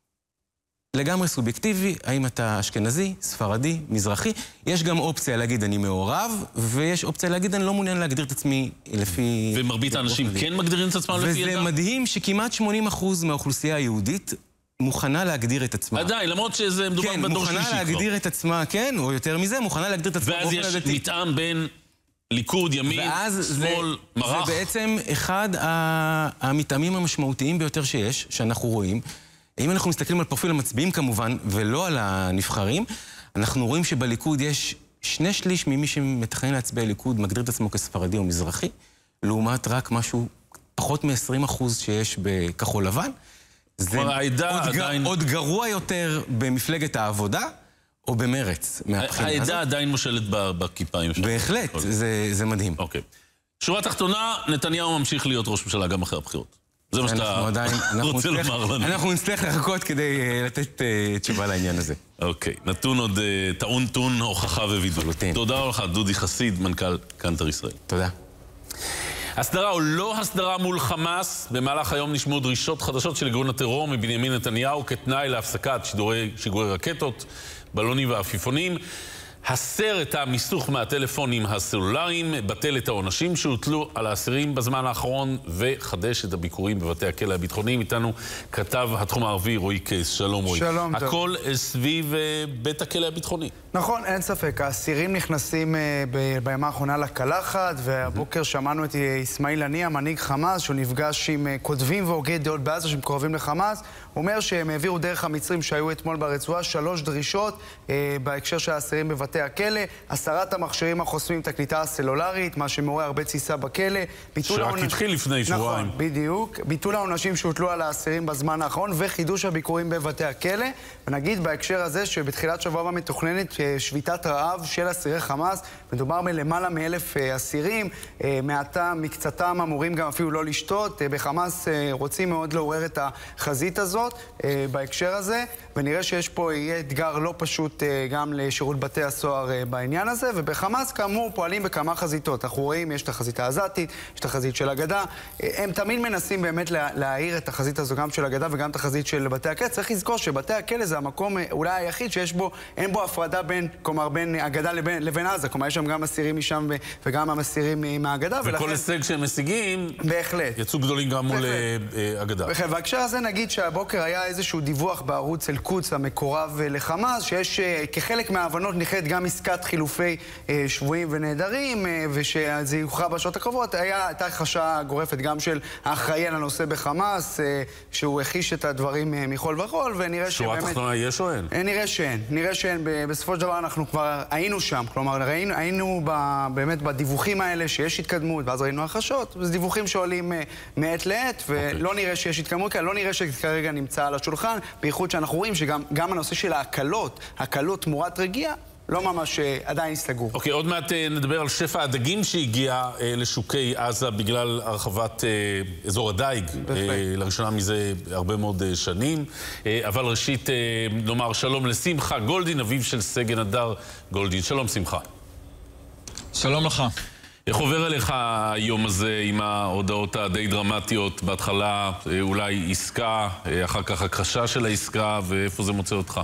לגמרי סובייקטיבי, האם אתה אשכנזי, ספרדי, מזרחי. יש גם אופציה להגיד אני מעורב, ויש אופציה להגיד אני לא מעוניין להגדיר את עצמי לפי... ומרבית האנשים כן מגדירים את עצמם לפי ידע? וזה מדהים שכמעט שמונים אחוז מהאוכלוסייה היהודית מוכנה להגדיר את עצמה. עדיין, למרות שזה מדובר כן, בדור שלישי כבר. כן, מוכנה להגדיר את עצמה, כן, או יותר מזה, מוכנה להגדיר את עצמה. ואז יש מתאם בין ליכוד, ימין, שמאל, מרח. זה בעצם אחד המתאמים המשמעותיים ביותר שיש, שאנחנו רואים. אם אנחנו מסתכלים על פרופיל המצביעים כמובן, ולא על הנבחרים, אנחנו רואים שבליכוד יש שני שליש ממי שמתכנן להצביע ליכוד מגדיר את עצמו כספרדי או מזרחי, לעומת רק משהו פחות מ-עשרים אחוז שיש בכחול לבן. זה עוד, עדיין... עוד גרוע יותר במפלגת העבודה, או במרץ מהבחינה הזאת. העדה עדיין מושלת בכיפיים שלנו. בהחלט, זה, זה מדהים. אוקיי. שורה תחתונה, נתניהו ממשיך להיות ראש ממשלה גם אחרי הבחירות. זה מה שאתה רוצה לומר לנו. אנחנו נצטרך לחכות כדי לתת תשובה לעניין הזה. אוקיי, נתון עוד טעון טון הוכחה ווידול. תודה לך, דודי חסיד, מנכ"ל קנטר ישראל. תודה. הסדרה או לא הסדרה מול חמאס, במהלך היום נשמעו דרישות חדשות של ארגון הטרור מבנימין נתניהו כתנאי להפסקת שידורי שיגורי רקטות, בלונים ועפיפונים. הסר את המיסוך מהטלפונים הסלולריים, בטל את העונשים שהוטלו על האסירים בזמן האחרון וחדש את הביקורים בבתי הכלא הביטחוניים. איתנו כתב התחום הערבי רועי קייס. שלום רועי. שלום. הכל סביב בית הכלא הביטחוני. נכון, אין ספק. האסירים נכנסים בימה האחרונה לקלחת, והבוקר שמענו את אסמאעיל הנייה, מנהיג חמאס, שהוא נפגש עם כותבים והוגי דעות בעזה שמקורבים לחמאס. הוא אומר שהם העבירו דרך המצרים שהיו אתמול ברצועה שלוש דרישות אה, בהקשר של האסירים בבתי הכלא, הסרת המכשירים החוסמים את הקליטה הסלולרית, מה שמעורר הרבה תסיסה בכלא, שרק העונש... התחיל לפני שבועיים. נכון, בדיוק. ביטול העונשים שהוטלו על האסירים בזמן האחרון וחידוש הביקורים בבתי הכלא. ונגיד בהקשר הזה שבתחילת שבוע מתוכננת שביתת רעב של אסירי חמאס, מדובר בלמעלה מאלף אסירים, מעטם, מקצתם אמורים גם אפילו לא לשתות. בחמאס רוצים מאוד לעורר את החזית הזאת בהקשר הזה, ונראה שיש פה יהיה אתגר לא פשוט גם לשירות בתי הסוהר בעניין הזה, ובחמאס כאמור פועלים בכמה חזיתות. אנחנו רואים, יש את החזית העזתית, יש את החזית של הגדה, הם תמיד מנסים באמת להעיר את החזית הזו גם של הגדה וגם את החזית של בתי הכלא. צריך לזכור שבתי הכלא זה המקום אולי היחיד שיש בו, אין בו הפרדה בין, כלומר בין הגדה לבין, לבין עזה, כלומר יש שם גם אסירים משם וגם המסירים מהגדה. וכל ולכן... הישג שהם משיגים, בהחלט. יצאו גדולים גם מול הגדה. בהקשר הזה נגיד שהבוקר היה איזשהו דיווח בערוץ אל-קודס המקורב לחמאס, שיש כחלק מההבנות נחת גם עסקת חילופי שבויים ונעדרים, ושזה יוכרע בשעות הקרובות. הייתה חשה גורפת גם של האחראי על הנושא בחמאס, שהוא הכיש את הדברים מכל וכל, ונראה שבאמת... שורה תחתונה יש או אין? נראה שאין. נראה שאין. בסופו של דבר אנחנו כבר היינו שם. כלומר, ראינו, היינו ב, באמת בדיווחים האלה שיש התקדמות, ואז ראינו החשות. זה דיווחים שעולים מעת לעת, ולא נראה שיש התקדמות, לא נראה שכרגע נמצא על השולחן, בייחוד שאנחנו רואים שגם גם הנושא של ההקלות, הקלות תמורת רגיעה, לא ממש עדיין הסתגרו. אוקיי, עוד מעט נדבר על שפע הדגים שהגיע לשוקי עזה בגלל הרחבת אזור הדייג, לראשונה מזה הרבה מאוד שנים. אבל ראשית נאמר שלום לשמחה גולדין, אביו של סגן הדר גולדין. שלום שמחה. שלום לך. איך עובר אליך היום הזה עם ההודעות הדי דרמטיות? בהתחלה אולי עסקה, אחר כך הכחשה של העסקה, ואיפה זה מוצא אותך?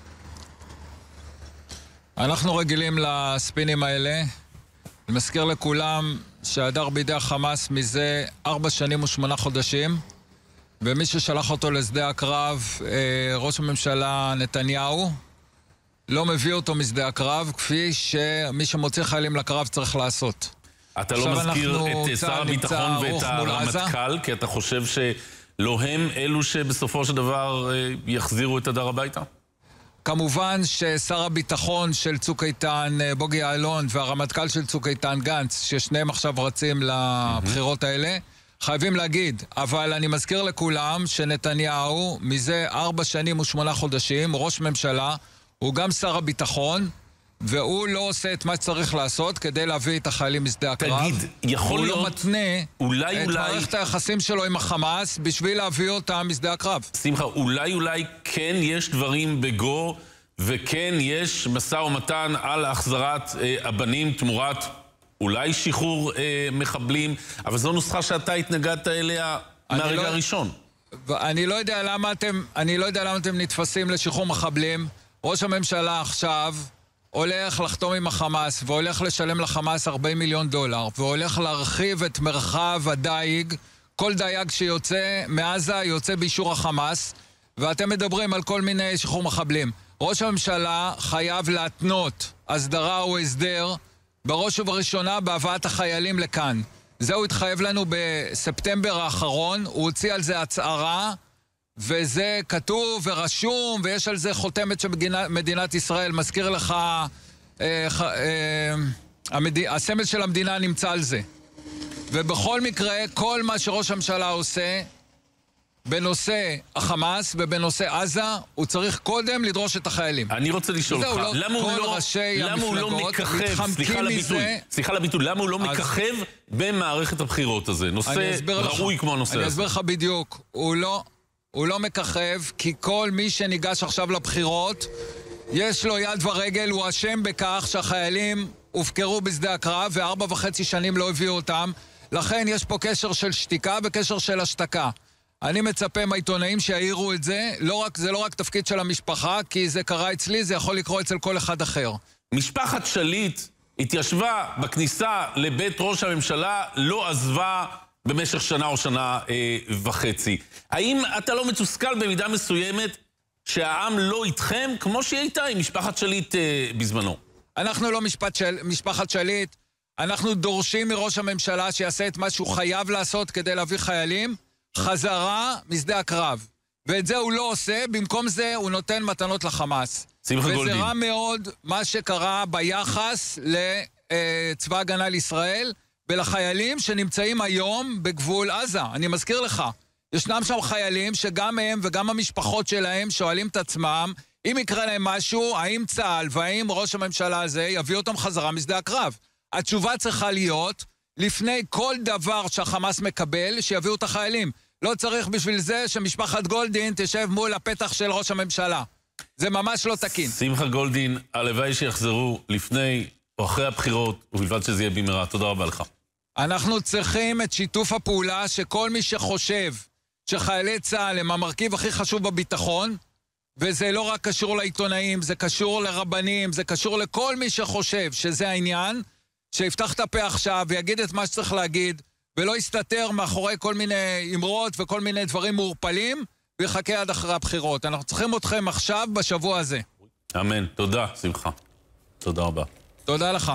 אנחנו רגילים לספינים האלה. אני מזכיר לכולם שהדר בידי החמאס מזה ארבע שנים ושמונה חודשים, ומי ששלח אותו לשדה הקרב, ראש הממשלה נתניהו, לא מביא אותו משדה הקרב, כפי שמי שמוציא חיילים לקרב צריך לעשות. אתה לא מזכיר את שר הביטחון ואת הרמטכ"ל, כי אתה חושב שלא הם אלו שבסופו של דבר יחזירו את הדר הביתה? כמובן ששר הביטחון של צוק איתן בוגי יעלון והרמטכ"ל של צוק איתן גנץ, ששניהם עכשיו רצים לבחירות האלה, חייבים להגיד, אבל אני מזכיר לכולם שנתניהו מזה ארבע שנים ושמונה חודשים, ראש ממשלה, הוא גם שר הביטחון, והוא לא עושה את מה שצריך לעשות כדי להביא את החיילים משדה הקרב. תגיד, יכול להיות... הוא לא מתנה אולי, את אולי... מערכת היחסים שלו עם החמאס בשביל להביא אותם משדה הקרב. שמחה, אולי אולי כן יש דברים בגו, וכן יש משא ומתן על החזרת אה, הבנים תמורת אולי שחרור אה, מחבלים, אבל זו נוסחה שאתה התנגדת אליה מהרגע לא... הראשון. אני לא יודע למה אתם, אני לא יודע למה אתם נתפסים לשחרור מחבלים. ראש הממשלה עכשיו הולך לחתום עם החמאס, והולך לשלם לחמאס ארבעים מיליון דולר, והולך להרחיב את מרחב הדייג. כל דייג שיוצא מעזה יוצא באישור החמאס, ואתם מדברים על כל מיני שחרור מחבלים. ראש הממשלה חייב להתנות הסדרה או הסדר, בראש ובראשונה בהבאת החיילים לכאן. זהו התחייב לנו בספטמבר האחרון, הוא הוציא על זה הצהרה, וזה כתוב ורשום, ויש על זה חותמת של מדינת ישראל. מזכיר לך, אה, אה, המד... הסמל של המדינה נמצא על זה. ובכל מקרה, כל מה שראש הממשלה עושה בנושא החמאס ובנושא עזה, הוא צריך קודם לדרוש את החיילים. אני רוצה לשאול אותך, לא, למה הוא לא, למה הוא לא מככב, סליחה לביטוי, סליחה לביטוי, למה הוא לא מככב במערכת הבחירות הזה? נושא ראוי כמו הנושא הזה. אני אסביר לך בדיוק, הוא לא... הוא לא מככב, כי כל מי שניגש עכשיו לבחירות, יש לו יד ורגל, הוא אשם בכך שהחיילים הופקרו בשדה הקרב, וארבע וחצי שנים לא הביאו אותם. לכן יש פה קשר של שתיקה וקשר של השתקה. אני מצפה מהעיתונאים שיעירו את זה, לא רק, זה לא רק תפקיד של המשפחה, כי זה קרה אצלי, זה יכול לקרות אצל כל אחד אחר. משפחת שליט התיישבה בכניסה לבית ראש הממשלה, לא עזבה במשך שנה או שנה אה, וחצי. האם אתה לא מתוסכל במידה מסוימת שהעם לא איתכם, כמו שהיא הייתה עם משפחת שליט אה, בזמנו? אנחנו לא משפט של... משפחת שליט, אנחנו דורשים מראש הממשלה שיעשה את מה שהוא חייב לעשות כדי להביא חיילים חזרה משדה הקרב. ואת זה הוא לא עושה, במקום זה הוא נותן מתנות לחמאס. שמחה גולדין. וזה רע מאוד מה שקרה ביחס לצבא הגנה לישראל ולחיילים שנמצאים היום בגבול עזה. אני מזכיר לך, ישנם שם חיילים שגם הם וגם המשפחות שלהם שואלים את עצמם, אם יקרה להם משהו, האם צה"ל והאם ראש הממשלה הזה יביא אותם חזרה משדה הקרב? התשובה צריכה להיות, לפני כל דבר שהחמאס מקבל, שיביאו את החיילים. לא צריך בשביל זה שמשפחת גולדין תשב מול הפתח של ראש הממשלה. זה ממש לא תקין. שמחה גולדין, הלוואי שיחזרו לפני או אחרי הבחירות, ובלבד שזה יהיה במהרה. תודה רבה לך. אנחנו צריכים את שיתוף הפעולה שכל מי שחושב שחיילי צה"ל הם המרכיב הכי חשוב בביטחון, וזה לא רק קשור לעיתונאים, זה קשור לרבנים, זה קשור לכל מי שחושב שזה העניין, שיפתח את הפה עכשיו ויגיד את מה שצריך להגיד, ולא יסתתר מאחורי כל מיני אמרות וכל מיני דברים מעורפלים, ויחכה עד אחרי הבחירות. אנחנו צריכים אתכם עכשיו בשבוע הזה. אמן. תודה, שמחה. תודה רבה. תודה לך.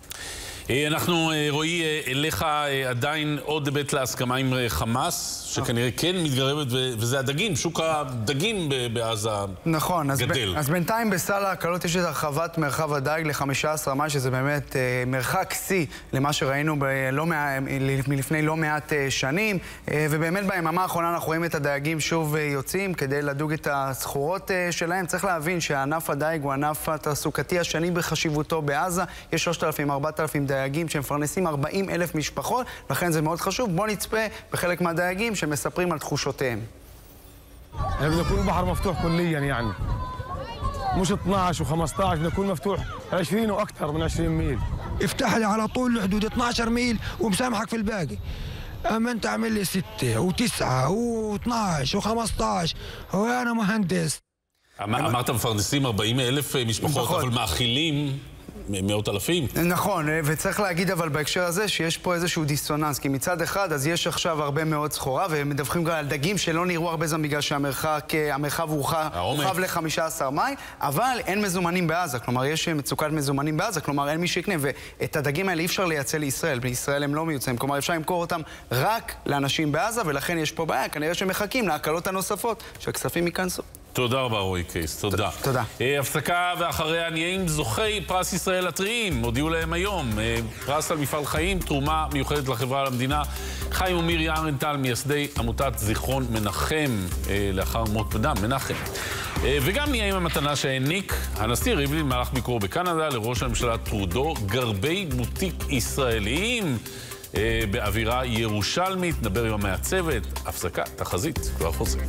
אנחנו, רואי, אליך עדיין עוד היבט להסכמה עם חמאס, שכנראה כן מתגרבת, וזה הדגים, שוק הדגים בעזה גדל. נכון, אז, ב, אז בינתיים בסל ההקלות יש את הרחבת מרחב הדייג ל-חמישה עשר מייל, שזה באמת אה, מרחק שיא למה שראינו בלא מע... מלפני לא מעט אה, שנים, אה, ובאמת ביממה האחרונה אנחנו רואים את הדייגים שוב אה, יוצאים כדי לדוג את הסחורות אה, שלהם. צריך להבין שענף הדייג הוא ענף התעסוקתי השני בחשיבותו בעזה, יש שלושת אלפים ארבעת אלפים דייגים שמפרנסים ארבעים אלף משפחות, לכן זה מאוד חשוב. בוא נצפה בחלק מהדייגים שמספרים על תחושותיהם. بدنا نكون البحر مفتوح كليا يعني مش اثناشر و15 بدنا نكون مفتوح عشرين واكثر من عشرين ميل. افتح لي على طول لحدود اثناشر ميل ومسامحك في الباقي. اما انت اعمل لي ستة وتسعة واثناشر وخمسطعش وانا مهندس. אמרת מפרנסים ארבעים אלף משפחות, אבל מאכילים מאות אלפים. נכון, וצריך להגיד אבל בהקשר הזה שיש פה איזשהו דיסוננס, כי מצד אחד אז יש עכשיו הרבה מאוד סחורה, ומדווחים גם על דגים שלא נראו הרבה זמן בגלל שהמרחק, המרחב הורחב ל-חמישה עשר מייל, אבל אין מזומנים בעזה, כלומר יש מצוקת מזומנים בעזה, כלומר אין מי שיקנה, ואת הדגים האלה אי אפשר לייצא לישראל, בישראל הם לא מיוצאים, כלומר אפשר למכור אותם רק לאנשים בעזה, ולכן יש פה בעיה, כנראה שמחכים להקלות הנוספות, שהכספים ייכנסו. תודה רבה רועי קייס, תודה. תודה. הפסקה ואחריה נהיה עם זוכי פרס ישראל הטריים, הודיעו להם היום. פרס על מפעל חיים, תרומה מיוחדת לחברה למדינה. חיים ומירי ארנטל, מייסדי עמותת זיכרון מנחם, לאחר מות בדם, מנחם. וגם נהיה עם המתנה שהעניק הנשיא ריבלין מהלך ביקור בקנדה לראש הממשלה טרודו, גרבי בוטיק ישראליים באווירה ירושלמית. נדבר עם המעצבת, הפסקה, תחזית, כבר חוזר.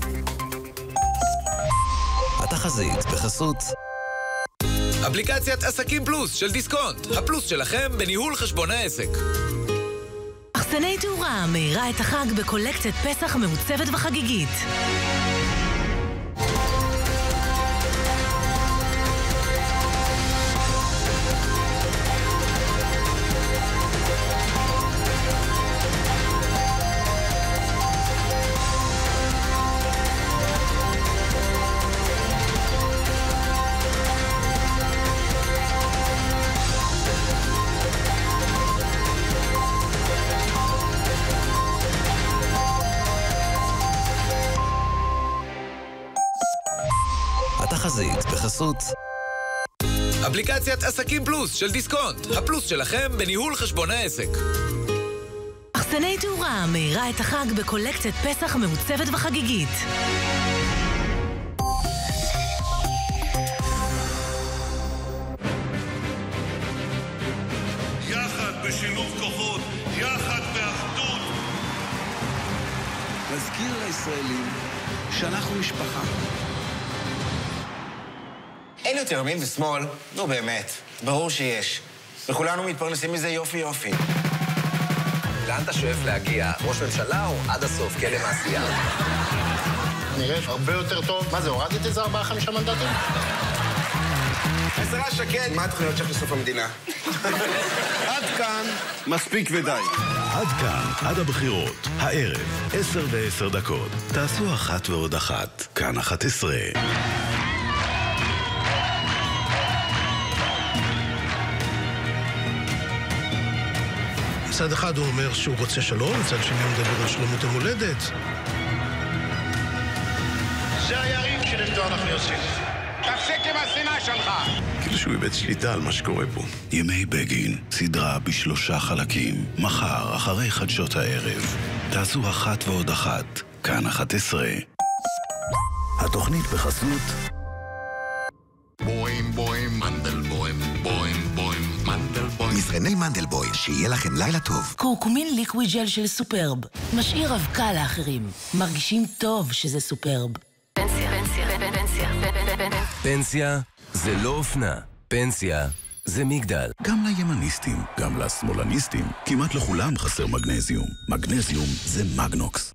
התחזית בחסות אפליקציית עסקים פלוס של דיסקונט, הפלוס שלכם בניהול חשבון העסק. מחסני תאורה מאירה את החג בקולקציית פסח מעוצבת וחגיגית. התחזית בחסות אפליקציית עסקים פלוס של דיסקונט, הפלוס שלכם בניהול חשבון העסק. מחסני תאורה מאירה את החג בקולקציית פסח מעוצבת וחגיגית. יחד בשילוב כוחות, יחד באחדות. נזכיר לישראלים שאנחנו משפחה. אין יותר ימין ושמאל, נו באמת, ברור שיש. וכולנו מתפרנסים מזה יופי יופי. לאן אתה שואף להגיע? ראש ממשלה או עד הסוף, כלא מעשייה? נראה הרבה יותר טוב. מה זה, הורדת איזה ארבעה חמישה מנדטים? השרה שקד, מה התוכניות שלך לסוף המדינה? עד כאן. מספיק ודי. עד כאן, עד הבחירות. הערב, עשר ועשר דקות. תעשו אחת ועוד אחת. כאן אחת עשרה. מצד אחד הוא אומר שהוא רוצה שלום, מצד שני הוא מדבר על שלמות המולדת. זה היריב שנגדו אנחנו יוצאים. תפסיק עם השנאה שלך! כאילו שהוא איבד שליטה על מה שקורה פה. ימי בגין, סדרה בשלושה חלקים. מחר, אחרי חדשות הערב. תעשו אחת ועוד אחת. כאן אחת עשרה. התוכנית בחסות בוים בוים מנדלבוים, בוים בוים מנדלבוים. מזרני מנדלבוים, שיהיה לכם לילה טוב. קורקומין ליקוויד ג'ל של סופרב. משאיר אבקה לאחרים. מרגישים טוב שזה סופרב. פנסיה, פנסיה, פנסיה, פנסיה. פנסיה זה לא אופנה. פנסיה זה מגדל. גם לימניסטים, גם לשמאלניסטים, כמעט לכולם חסר מגנזיום. מגנזיום זה מגנוקס.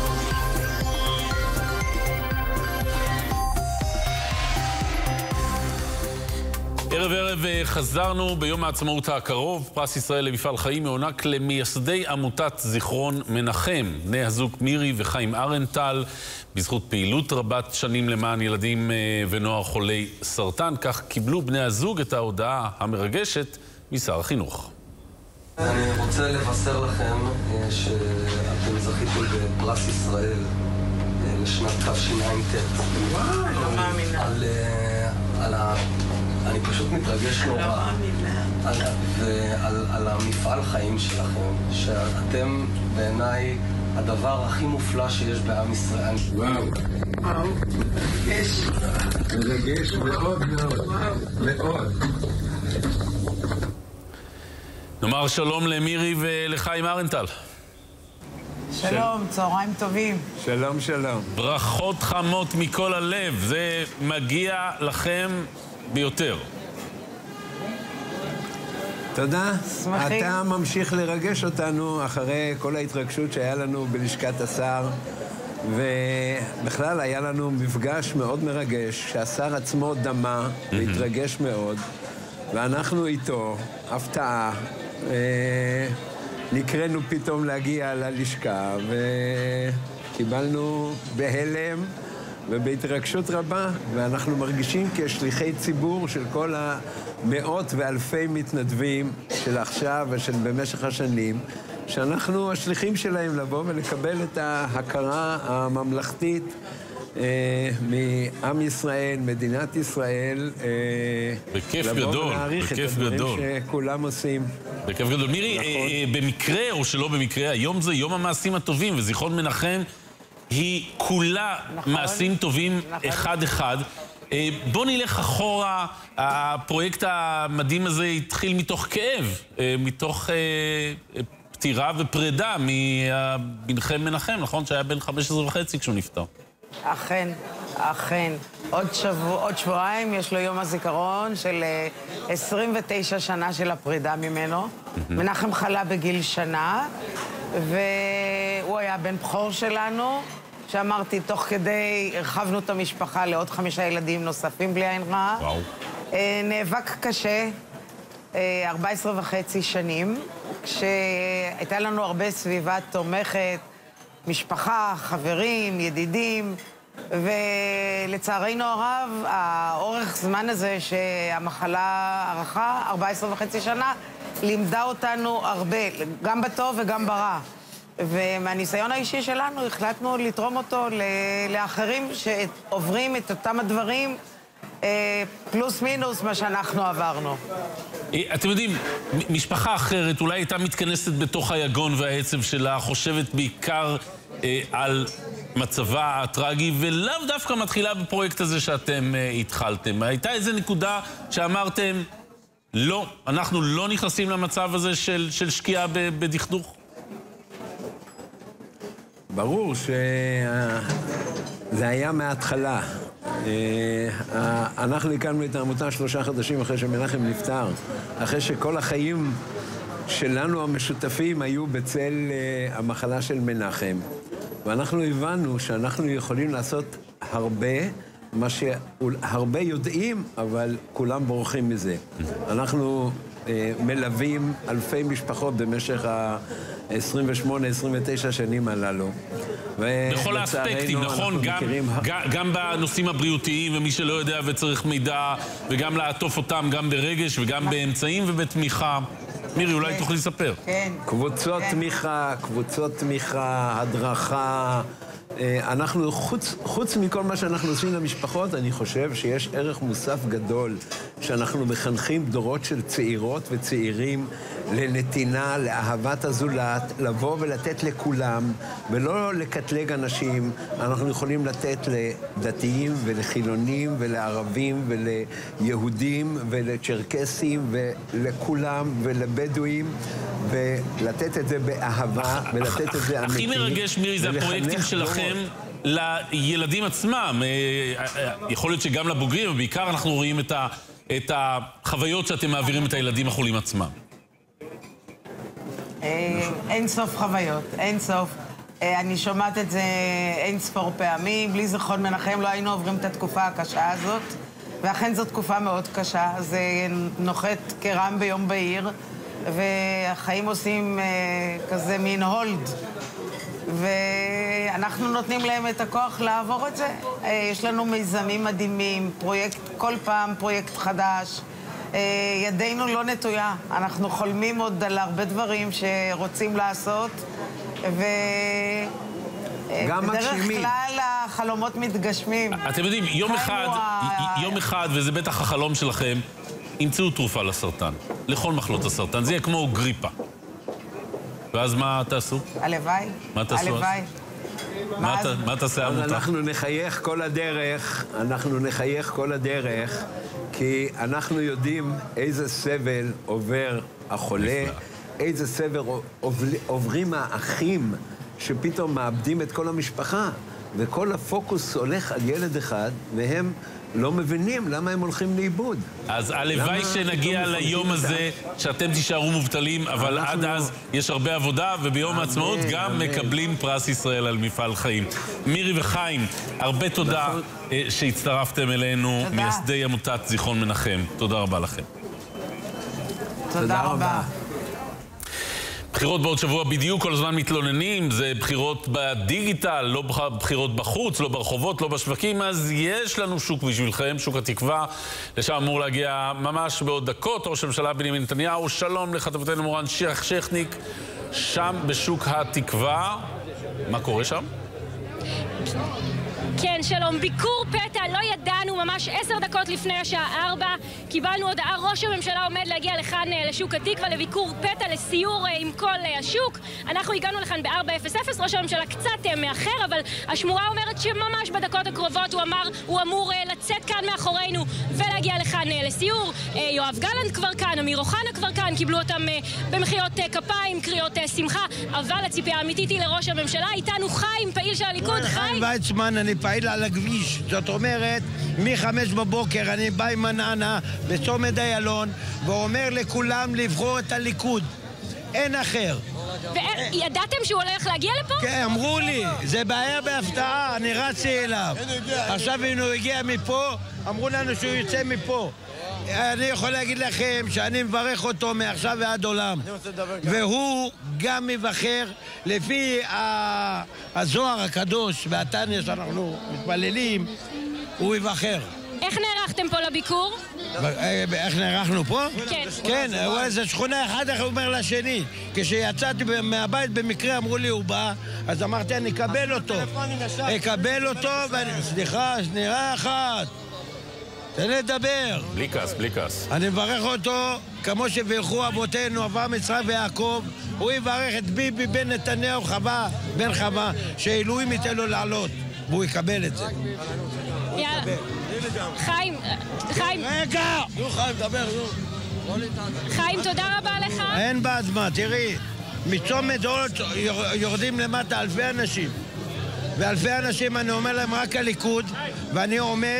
ערב ערב חזרנו ביום העצמאות הקרוב. פרס ישראל למפעל חיים מעונק למייסדי עמותת זיכרון מנחם, בני הזוג מירי וחיים ארנטל, בזכות פעילות רבת שנים למען ילדים ונוער חולי סרטן. כך קיבלו בני הזוג את ההודעה המרגשת משר החינוך. אני רוצה לבשר לכם שאתם זכיתם בפרס ישראל לשנת תשע"ט. וואי, לא מאמינה. על, על ה... אני פשוט מתרגש נורא על, על, על המפעל חיים שלכם, שאתם בעיניי הדבר הכי מופלא שיש בעם ישראל. וואו, וואו, מרגש, מרגש מאוד מאוד, מאוד. נאמר שלום למירי ולחיים ארנטל. שלום, צהריים טובים. שלום, שלום. ברכות חמות מכל הלב, זה מגיע לכם ביותר. תודה. שמחים. אתה ממשיך לרגש אותנו אחרי כל ההתרגשות שהיה לנו בלשכת השר, ובכלל היה לנו מפגש מאוד מרגש, שהשר עצמו דמה והתרגש מאוד, ואנחנו איתו, הפתעה, נקראנו פתאום להגיע ללשכה, וקיבלנו בהלם ובהתרגשות רבה, ואנחנו מרגישים כשליחי ציבור של כל המאות ואלפי מתנדבים של עכשיו ושל במשך השנים, שאנחנו השליחים שלהם לבוא ולקבל את ההכרה הממלכתית אה, מעם ישראל, מדינת ישראל, אה, בכיף לבוא גדול, ולהעריך את בכיף הדברים גדול. שכולם עושים. בכיף גדול. מירי, נכון. אה, אה, במקרה או שלא במקרה, היום זה יום המעשים הטובים, וזיכרון מנחם היא כולה נכון, מעשים טובים נכון. אחד אחד. בוא נלך אחורה, הפרויקט המדהים הזה התחיל מתוך כאב, מתוך פטירה ופרידה מבנכם מנחם, נכון? שהיה בן חמש עשרה וחצי כשהוא נפטר. אכן, אכן. עוד, שבוע, עוד שבועיים יש לו יום הזיכרון של עשרים ותשע שנה של הפרידה ממנו. מנחם חלה בגיל שנה, והוא היה בן בכור שלנו, שאמרתי, תוך כדי הרחבנו את המשפחה לעוד חמישה ילדים נוספים בלי עין רעה. וואו. נאבק קשה, ארבע עשרה וחצי שנים, כשהייתה לנו הרבה סביבה תומכת, משפחה, חברים, ידידים, ולצערנו הרב, האורך זמן הזה שהמחלה ארכה, ארבע עשרה וחצי שנה, לימדה אותנו הרבה, גם בטוב וגם ברע. ומהניסיון האישי שלנו החלטנו לתרום אותו לאחרים שעוברים את אותם הדברים פלוס מינוס מה שאנחנו עברנו. אתם יודעים, משפחה אחרת אולי הייתה מתכנסת בתוך היגון והעצב שלה, חושבת בעיקר על מצבה הטרגי, ולאו דווקא מתחילה בפרויקט הזה שאתם התחלתם. הייתה איזו נקודה שאמרתם, לא, אנחנו לא נכנסים למצב הזה של, של שקיעה בדכדוך? ברור שזה היה מההתחלה. אנחנו הקמנו את העמותה שלושה חודשים אחרי שמנחם נפטר, אחרי שכל החיים שלנו המשותפים היו בצל המחלה של מנחם. ואנחנו הבנו שאנחנו יכולים לעשות הרבה מה שהרבה יודעים, אבל כולם בורחים מזה. אנחנו אה, מלווים אלפי משפחות במשך ה-עשרים ושמונה עשרים ותשע שנים הללו. בכל האספקטים, נכון? גם, מכירים... גם בנושאים הבריאותיים, ומי שלא יודע וצריך מידע, וגם לעטוף אותם גם ברגש וגם באמצעים ובתמיכה. מירי, אולי תוכלי לספר. כן. קבוצות תמיכה, קבוצות תמיכה, הדרכה. אנחנו, חוץ, חוץ מכל מה שאנחנו עושים למשפחות, אני חושב שיש ערך מוסף גדול שאנחנו מחנכים דורות של צעירות וצעירים לנתינה, לאהבת הזולת, לבוא ולתת לכולם, ולא לקטלג אנשים. אנחנו יכולים לתת לדתיים ולחילונים ולערבים וליהודים ולצ'רקסים ולכולם ולבדואים, ולתת את זה באהבה ולתת את זה אמיתי. הכי מרגש, מירי, זה הפרויקטים שלכם לילדים עצמם. יכול להיות שגם לבוגרים, ובעיקר אנחנו רואים את ה... את החוויות שאתם מעבירים את הילדים החולים עצמם. אין סוף חוויות, אין סוף. אני שומעת את זה אין ספור פעמים. בלי זיכרון מנחם לא היינו עוברים את התקופה הקשה הזאת, ואכן זו תקופה מאוד קשה. זה נוחת כרם ביום בהיר, והחיים עושים כזה מין הולד. ואנחנו נותנים להם את הכוח לעבור את זה. יש לנו מיזמים מדהימים, פרויקט, כל פעם פרויקט חדש. ידינו לא נטויה. אנחנו חולמים עוד על הרבה דברים שרוצים לעשות, ובדרך כלל החלומות מתגשמים. אתם יודעים, יום אחד, יום אחד, וזה בטח החלום שלכם, ימצאו תרופה לסרטן, לכל מחלות הסרטן. זה יהיה כמו גריפה. ואז מה תעשו? הלוואי. מה תעשו? הלוואי. מה תעשה עמותה? אנחנו נחייך כל הדרך, אנחנו נחייך כל הדרך, כי אנחנו יודעים איזה סבל עובר החולה, איזה סבל עוברים האחים שפתאום מאבדים את כל המשפחה, וכל הפוקוס הולך על ילד אחד, והם לא מבינים למה הם הולכים לאיבוד. אז הלוואי שנגיע ליום הזה שאתם תישארו מובטלים, אבל עד אז יש הרבה עבודה, וביום העצמאות גם מקבלים פרס ישראל על מפעל חיים. מירי וחיים, הרבה תודה שהצטרפתם אלינו, מייסדי עמותת זיכרון מנחם. תודה רבה לכם. תודה רבה. בחירות בעוד שבוע בדיוק, כל הזמן מתלוננים, זה בחירות בדיגיטל, לא בחירות בחוץ, לא ברחובות, לא בשווקים, אז יש לנו שוק בשבילכם, שוק התקווה, לשם אמור להגיע ממש בעוד דקות, ראש הממשלה בנימין נתניהו. שלום לכתבתנו מורן שכניק, שם בשוק התקווה. מה קורה שם? כן, שלום. ביקור פתע, לא ידענו, ממש עשר דקות לפני השעה ארבע, קיבלנו הודעה, ראש הממשלה עומד להגיע לכאן לשוק התקווה, לביקור פתע, לסיור עם כל השוק. אנחנו הגענו לכאן ב-ארבע אפס אפס, ראש הממשלה קצת מאחר, אבל השמורה אומרת שממש בדקות הקרובות הוא אמר, הוא אמור לצאת כאן מאחורינו ולהגיע לכאן לסיור. יואב גלנט כבר כאן, אמיר אוחנה כבר כאן, קיבלו אותם במחיאות כפיים, קריאות שמחה, אבל הציפייה האמיתית היא לראש הממשלה. איתנו חיים, פעיל של הליכוד. חיים ויצמן, אני פעיל על הכביש, זאת אומרת, מחמש בבוקר אני בא עם מנענה בצומת איילון ואומר לכולם לבחור את הליכוד, אין אחר. וידעתם שהוא הולך להגיע לפה? כן, אמרו לי, זה בעיה בהפתעה, אני רצתי אליו. עכשיו אם הוא הגיע מפה, אמרו לנו שהוא יוצא מפה. אני יכול להגיד לכם שאני מברך אותו מעכשיו ועד עולם, והוא גם מבחר לפי הזוהר הקדוש והתניא שאנחנו מתפללים, הוא יבחר. איך נערכתם פה לביקור? איך נערכנו פה? כן. כן, זה שכונה אחד איך הוא אומר לשני. כשיצאתי מהבית במקרה אמרו לי הוא בא, אז אמרתי אני אקבל אותו. אקבל אותו ואני... סליחה, שנייה אחת. תן לדבר. בלי כעס, בלי כעס. אני מברך אותו כמו שברכו אבותינו, אברהם, יצחק ויעקב. הוא יברך את ביבי בן נתניהו, חווה, בן חווה, שאלוהים ייתן לו לעלות, והוא יקבל את זה. יאללה. חיים, חיים. רגע! נו חיים, דבר, נו. חיים, תודה רבה לך. אין בעד מה, תראי. מצומת דורות יורדים למטה אלפי אנשים. ואלפי אנשים, אני אומר להם רק הליכוד, ואני עומד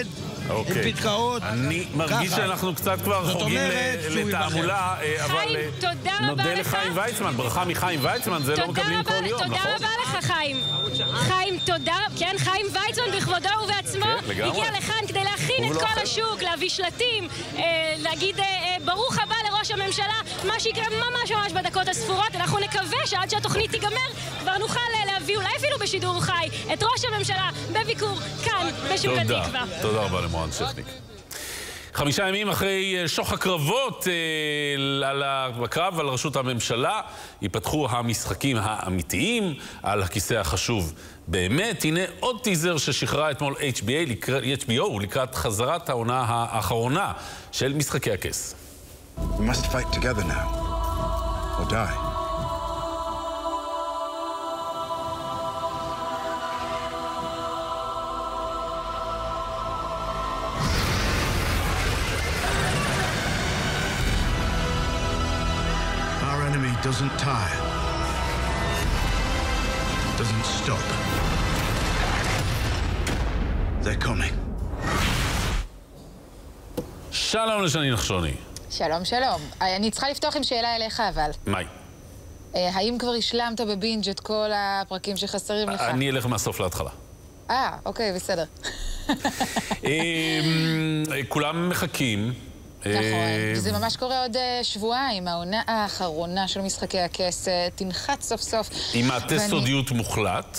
עם פתקאות. אני מרגיש שאנחנו קצת כבר חוגגים לתעמולה, אבל נודה לחיים ויצמן, ברכה מחיים ויצמן, זה לא מקבלים כל יום, נכון? תודה רבה לך, חיים. חיים, תודה. כן, חיים ויצמן בכבודו ובעצמו הגיע לכאן כדי להכין את כל השוק, להביא שלטים, להגיד ברוך הבא לראש הממשלה, מה שיקרה ממש ממש בדקות הספורות. אנחנו נקווה שעד שהתוכנית תיגמר כבר נוכל להביא אולי אפילו בשידור חי את ראש הממשלה בביקור כאן בשוק התקווה. תודה רבה למורן שכניק. חמישה ימים אחרי שוך הקרבות בקרב על ראשות הממשלה, ייפתחו המשחקים האמיתיים על הכיסא החשוב. באמת, הנה עוד טיזר ששחררה אתמול אייץ' בי או לקראת חזרת העונה האחרונה של משחקי הכס. We must fight together now, or die. Our enemy doesn't tire, doesn't stop. They're coming. שלום לשני נחשוני. שלום, שלום. אני צריכה לפתוח עם שאלה אליך, אבל. מהי? האם כבר השלמת בבינג' את כל הפרקים שחסרים לך? אני אלך מהסוף להתחלה. אה, אוקיי, בסדר. כולם מחכים. נכון, וזה ממש קורה עוד שבועיים. העונה האחרונה של משחקי הכס תנחת סוף סוף. עם מעטה סודיות מוחלט.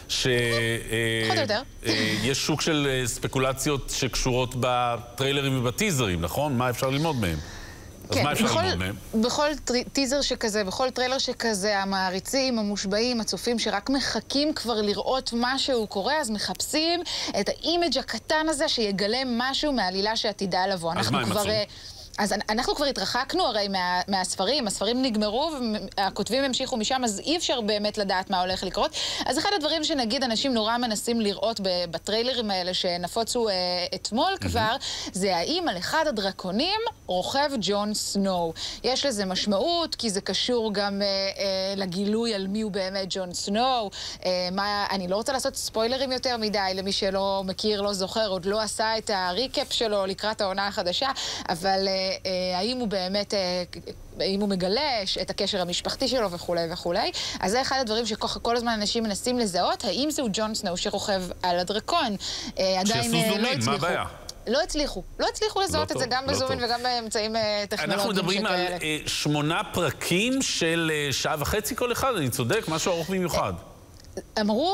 שיש שוק של ספקולציות שקשורות בטריילרים ובטיזרים, נכון? מה אפשר ללמוד מהם? אז מה אפשר ללמוד מהם? בכל טיזר שכזה, בכל טריילר שכזה, המעריצים, המושבעים, הצופים שרק מחכים כבר לראות משהו קורה, אז מחפשים את האימג' הקטן הזה שיגלה משהו מהעלילה שעתידה לבוא. אז מה הם מצאו? אז אנחנו כבר התרחקנו הרי מה, מהספרים, הספרים נגמרו והכותבים המשיכו משם, אז אי אפשר באמת לדעת מה הולך לקרות. אז אחד הדברים שנגיד אנשים נורא מנסים לראות בטריילרים האלה שנפוצו אה, אתמול mm-hmm. כבר, זה האם על אחד הדרקונים רוכב ג'ון סנואו. יש לזה משמעות, כי זה קשור גם אה, אה, לגילוי על מי הוא באמת ג'ון סנואו. אה, מה, אני לא רוצה לעשות ספוילרים יותר מדי, למי שלא מכיר, לא זוכר, עוד לא עשה את הריקאפ שלו לקראת העונה החדשה, אבל... אה, האם הוא באמת, האם הוא מגלש את הקשר המשפחתי שלו וכו' וכו'. אז זה אחד הדברים שכל הזמן אנשים מנסים לזהות, האם זהו ג'ון סנואו שרוכב על הדרקון. שעשו זומים, מה הבעיה? לא הצליחו. לא הצליחו לזהות את זה גם בזומים וגם באמצעים טכנולוגיים. אנחנו מדברים על שמונה פרקים של שעה וחצי כל אחד, אני צודק, משהו ארוך במיוחד. אמרו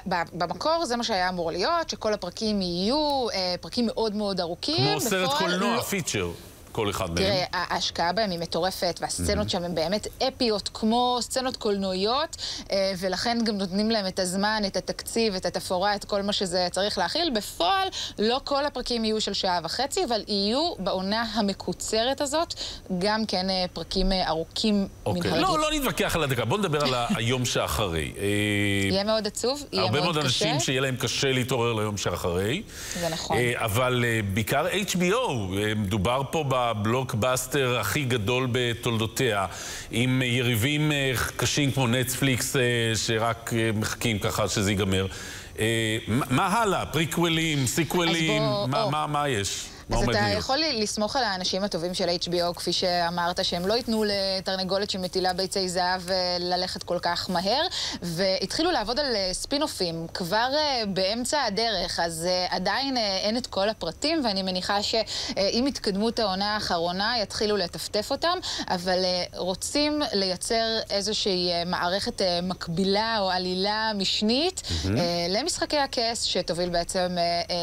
שבמקור זה מה שהיה אמור להיות, שכל הפרקים יהיו פרקים מאוד מאוד ארוכים. כמו סרט קולנוע, פיצ'ר. כל אחד מהם. תראה, ההשקעה בהם היא מטורפת, והסצנות שם הן באמת אפיות, כמו סצנות קולנועיות, ולכן גם נותנים להם את הזמן, את התקציב, את התפאורה, את כל מה שזה צריך להכיל. בפועל, לא כל הפרקים יהיו של שעה וחצי, אבל יהיו בעונה המקוצרת הזאת, גם כן פרקים ארוכים מנהלגים. לא, לא נתווכח על הדקה. בוא נדבר על היום שאחרי. יהיה מאוד עצוב, יהיה מאוד קשה. הרבה מאוד אנשים שיהיה להם קשה להתעורר ליום שאחרי. זה נכון. אבל בעיקר אייץ' בי או, מדובר פה ב... הבלוקבאסטר הכי גדול בתולדותיה, עם יריבים קשים כמו נטפליקס שרק מחכים ככה שזה ייגמר. מה הלאה? פריקוולים, סיקוולים, מה יש? אז אתה יכול לסמוך על האנשים הטובים של אייץ' בי או, כפי שאמרת, שהם לא ייתנו לתרנגולת שמטילה ביצי זהב ללכת כל כך מהר, והתחילו לעבוד על ספינופים כבר באמצע הדרך, אז עדיין אין את כל הפרטים, ואני מניחה שאם התקדמות העונה האחרונה יתחילו לטפטף אותם, אבל רוצים לייצר איזושהי מערכת מקבילה או עלילה משנית למשחקי הכס, שתוביל בעצם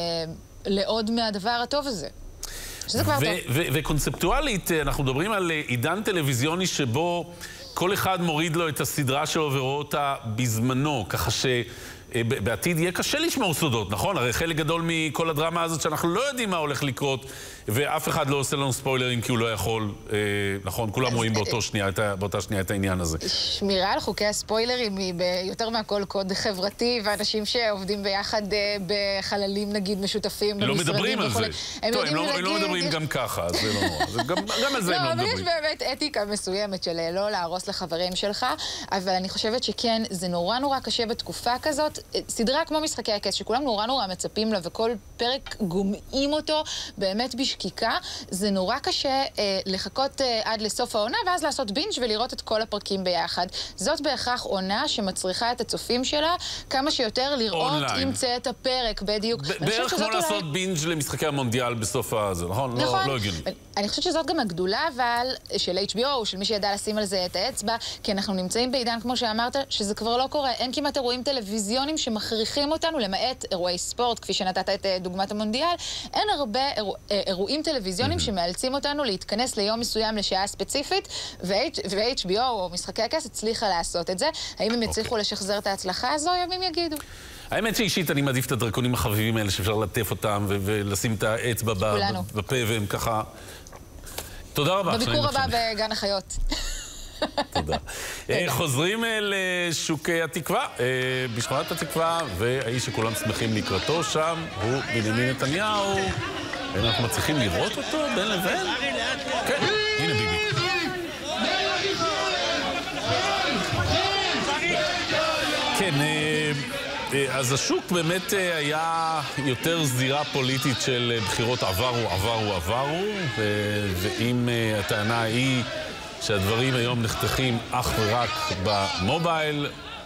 לעוד מהדבר הטוב הזה. שזה כבר טוב. וקונספטואלית, אנחנו מדברים על עידן טלוויזיוני שבו כל אחד מוריד לו את הסדרה שלו ורואה אותה בזמנו, ככה שבעתיד יהיה קשה לשמור סודות, נכון? הרי חלק גדול מכל הדרמה הזאת שאנחנו לא יודעים מה הולך לקרות, ואף אחד לא עושה לנו ספוילרים כי הוא לא יכול, נכון? כולם רואים באותה שנייה את העניין הזה. שמירה על חוקי הספוילרים היא ביותר מהכל קוד חברתי, ואנשים שעובדים ביחד בחללים, נגיד, משותפים לא מדברים על זה. הם לא מדברים גם ככה, אז זה לא נורא. גם על זה הם לא מדברים. לא, אבל יש באמת אתיקה מסוימת של לא להרוס לחברים שלך, אבל אני חושבת שכן, זה נורא נורא קשה בתקופה כזאת סדרה כמו משחקי הכס, שכולם נורא נורא מצפים לה, וכל פרק גומעים אותו באמת בשקיקה, זה נורא קשה אה, לחכות אה, עד לסוף העונה, ואז לעשות בינג' ולראות את כל הפרקים ביחד. זאת בהכרח עונה שמצריכה את הצופים שלה, כמה שיותר לראות עם צאת הפרק, בדיוק. בערך כמו לעשות בינג' למשחקי המונדיאל בסוף הזה, נכון? נכון. לא הגיוני. אני חושבת שזאת גם הגדולה, אבל של אייץ' בי או, של מי שידע לשים על זה את האצבע, כי אנחנו נמצאים בעידן, כמו שאמרת, שזה כבר לא קורה. אין כמעט אירועים טלוויזיונים שמכריחים אותנו, למעט אירועי ספורט, כפי שנתת את דוגמת המונדיאל, אין הרבה אירוע, אירועים טלוויזיונים שמאלצים אותנו להתכנס ליום מסוים לשעה ספציפית, ו-אייץ' בי או או משחקי הכס הצליחה לעשות את זה. האם הם יצליחו לשחזר את ההצלחה הזו? ימים יגידו. האמת שאישית אני מעדיף את הדרקונים החביבים האלה שאפשר לטף אותם ולשים את האצבע בפה והם ככה... תודה רבה. בביקור הבא בגן החיות. תודה. חוזרים לשוקי התקווה, בשכונת התקווה, והאיש שכולם שמחים לקראתו שם הוא בנימין נתניהו. אנחנו מצליחים לראות אותו בין לבין? כן, הנה ביבי. כן, אז השוק באמת היה יותר זירה פוליטית של בחירות עברו, עברו, עברו, ואם הטענה היא שהדברים היום נחתכים אך ורק במובייל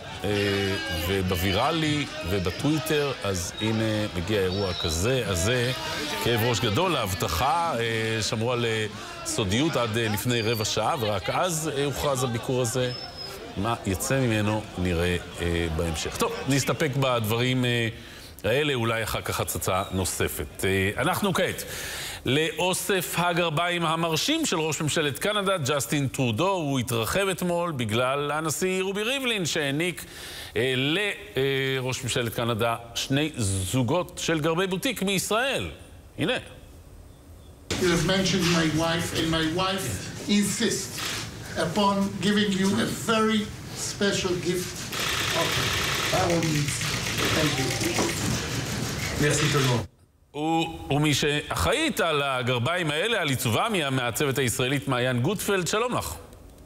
ובוויראלי ובטוויטר, אז הנה מגיע אירוע כזה, אז זה כאב ראש גדול, להבטחה, שמרו על סודיות עד לפני רבע שעה, ורק אז הוכרז הביקור הזה. מה יצא ממנו נראה אה, בהמשך. טוב, נסתפק בדברים אה, האלה, אולי אחר כך הצצה נוספת. אה, אנחנו כעת לאוסף הגרביים המרשים של ראש ממשלת קנדה, ג'סטין טרודו. הוא התרחב אתמול בגלל הנשיא רובי ריבלין, שהעניק אה, לראש ממשלת קנדה שני זוגות של גרבי בוטיק מישראל. הנה. You have mentioned my wife, and my wife insists upon giving you a very special gift of our needs. Thank you. Merci tout le monde. ומי שאחראית על הגרביים האלה, על עיצובם, היא המעצבת הישראלית מעיין גוטפלד. שלום לך.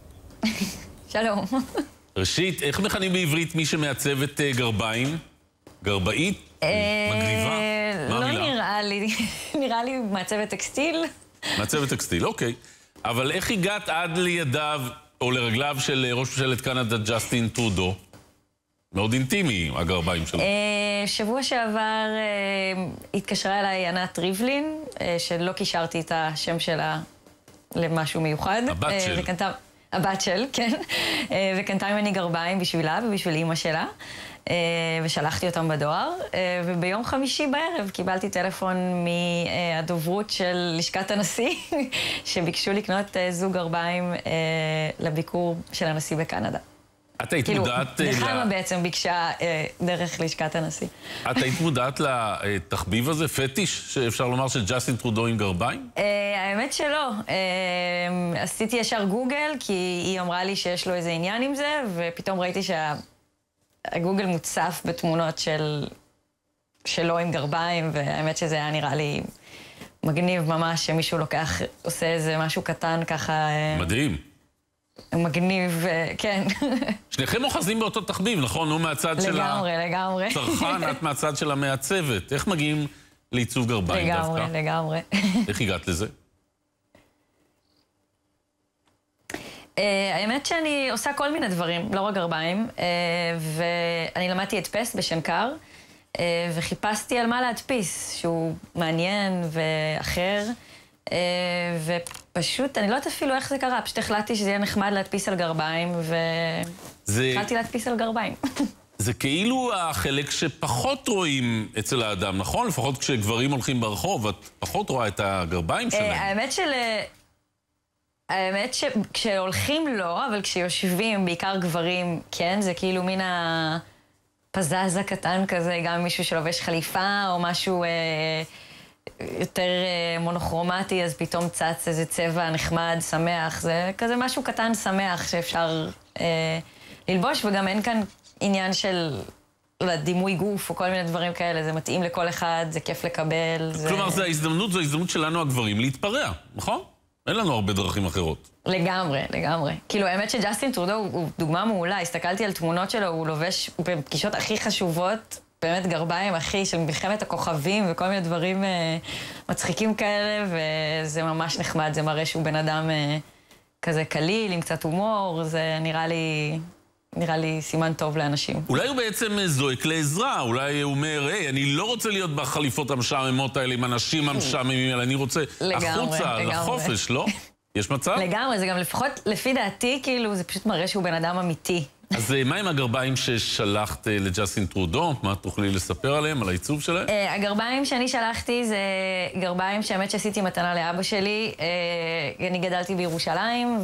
שלום. ראשית, איך מכנים בעברית מי שמעצבת גרביים? גרבאית? מגניבה? לא נראה לי. נראה לי מעצבת טקסטיל. מעצבת טקסטיל, אוקיי. אבל איך הגעת עד לידיו או לרגליו של ראש ממשלת קנדה ג'סטין טרודו? מאוד אינטימי, הגרביים שלו. שבוע שעבר התקשרה אליי ענת ריבלין, שלא קישרתי את השם שלה למשהו מיוחד. הבת של. הבת של, כן. וקנתה ממני גרביים בשבילה ובשביל אימא שלה. ושלחתי אותם בדואר, וביום חמישי בערב קיבלתי טלפון מהדוברות של לשכת הנשיא, שביקשו לקנות זוג גרביים לביקור של הנשיא בקנדה. את היית מודעת... כאילו, נחמה בעצם ביקשה דרך לשכת הנשיא. את היית מודעת לתחביב הזה, פטיש, שאפשר לומר של ג'סטין טרודו עם גרביים? האמת שלא. עשיתי ישר גוגל, כי היא אמרה לי שיש לו איזה עניין עם זה, ופתאום ראיתי שה... הגוגל מוצף בתמונות של... שלו עם גרביים, והאמת שזה היה נראה לי מגניב ממש, שמישהו לוקח, עושה איזה משהו קטן ככה... מדהים. מגניב, כן. שניכם אוחזים באותו תחביב, נכון? הוא מהצד של לגמרי, לגמרי. צרכן, את מהצד של המעצבת. איך מגיעים לעיצוב גרביים דווקא? לגמרי, לגמרי. איך הגעת לזה? האמת שאני עושה כל מיני דברים, לא רק גרביים, ואני למדתי הדפס בשנקר, וחיפשתי על מה להדפיס, שהוא מעניין ואחר, ופשוט, אני לא יודעת אפילו איך זה קרה, פשוט החלטתי שזה יהיה נחמד להדפיס על גרביים, והחלטתי להדפיס על גרביים. זה כאילו החלק שפחות רואים אצל האדם, נכון? לפחות כשגברים הולכים ברחוב, את פחות רואה את הגרביים שלהם. האמת של... האמת שכשהולכים לא, אבל כשיושבים, בעיקר גברים, כן, זה כאילו מין הפזז הקטן כזה, גם מישהו שלובש חליפה או משהו אה, יותר אה, מונוכרומטי, אז פתאום צץ איזה צבע נחמד, שמח, זה כזה משהו קטן שמח שאפשר אה, ללבוש, וגם אין כאן עניין של דימוי גוף או כל מיני דברים כאלה, זה מתאים לכל אחד, זה כיף לקבל. כלומר, זה ההזדמנות, זו ההזדמנות שלנו הגברים להתפרע, נכון? אין לנו הרבה דרכים אחרות. לגמרי, לגמרי. כאילו, האמת שג'סטין טרודו הוא דוגמה מעולה. הסתכלתי על תמונות שלו, הוא לובש בפגישות הכי חשובות, באמת גרביים הכי של מלחמת הכוכבים וכל מיני דברים אה, מצחיקים כאלה, וזה ממש נחמד, זה מראה שהוא בן אדם אה, כזה קליל, עם קצת הומור, זה נראה לי... נראה לי סימן טוב לאנשים. אולי הוא בעצם זועק לעזרה, אולי הוא אומר, היי, אני לא רוצה להיות בחליפות המשעממות האלה עם אנשים המשעממים האלה, אני רוצה החוצה, לחופש, לא? יש מצב? לגמרי, זה גם לפחות, לפי דעתי, כאילו, זה פשוט מראה שהוא בן אדם אמיתי. אז מה עם הגרביים ששלחת לג'סטין טרודו? מה תוכלי לספר עליהם, על העיצוב שלהם? הגרביים שאני שלחתי זה גרביים שהאמת שעשיתי מתנה לאבא שלי. אני גדלתי בירושלים,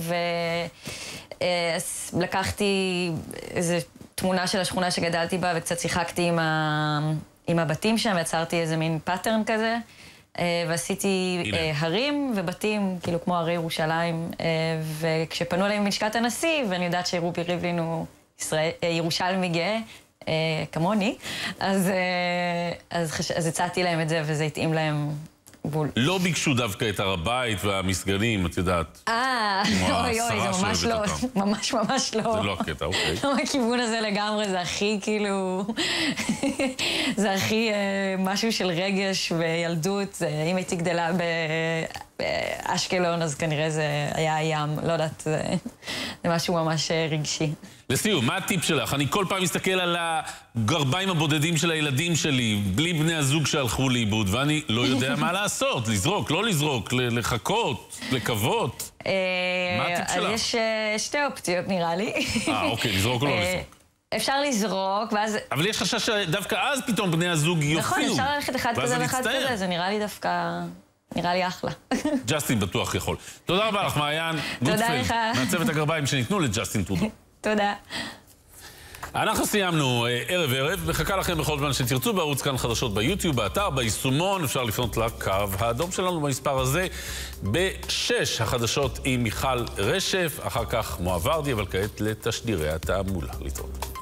ולקחתי איזו תמונה של השכונה שגדלתי בה, וקצת שיחקתי עם, ה... עם הבתים שם, ויצרתי איזה מין פאטרן כזה, ועשיתי הרים ובתים, כאילו כמו הרי ירושלים, וכשפנו אליי מלשכת הנשיא, ואני יודעת שרובי ריבלין הוא ישראל... ירושלמי גאה, כמוני, אז, אז, אז הצעתי להם את זה, וזה התאים להם בול. לא ביקשו דווקא את הר הבית והמסגדים, את יודעת. אה, אוי אוי, זה ממש לא, ממש ממש לא. זה לא הקטע, אוקיי. הכיוון הזה לגמרי, זה הכי כאילו, זה הכי משהו של רגש וילדות. אם הייתי גדלה באשקלון, אז כנראה זה היה הים, לא יודעת, זה משהו ממש רגשי. לסיום, מה הטיפ שלך? אני כל פעם מסתכל על הגרביים הבודדים של הילדים שלי, בלי בני הזוג שהלכו לאיבוד, ואני לא יודע מה לעשות, לזרוק, לא לזרוק, לחכות, לקוות. מה הטיפ שלך? יש שתי אופציות, נראה לי. אה, אוקיי, לזרוק או לא לזרוק? אפשר לזרוק, ואז... אבל יש חשש שדווקא אז פתאום בני הזוג יופיעו. נכון, אפשר ללכת אחד כזה ואחד כזה, זה נראה לי דווקא... נראה לי אחלה. ג'סטין בטוח יכול. תודה רבה לך, מעיין. תודה לך. מעצבת הגרביים שניתנו לג'סטין טרודו. תודה. אנחנו סיימנו ערב ערב, מחכה לכם בכל זמן שתרצו בערוץ כאן חדשות ביוטיוב, באתר, ביישומון, אפשר לפנות לקו האדום שלנו במספר הזה, בשש החדשות עם מיכל רשף, אחר כך מואב ורדי, אבל כעת לתשדירי התעמולה. להתראות.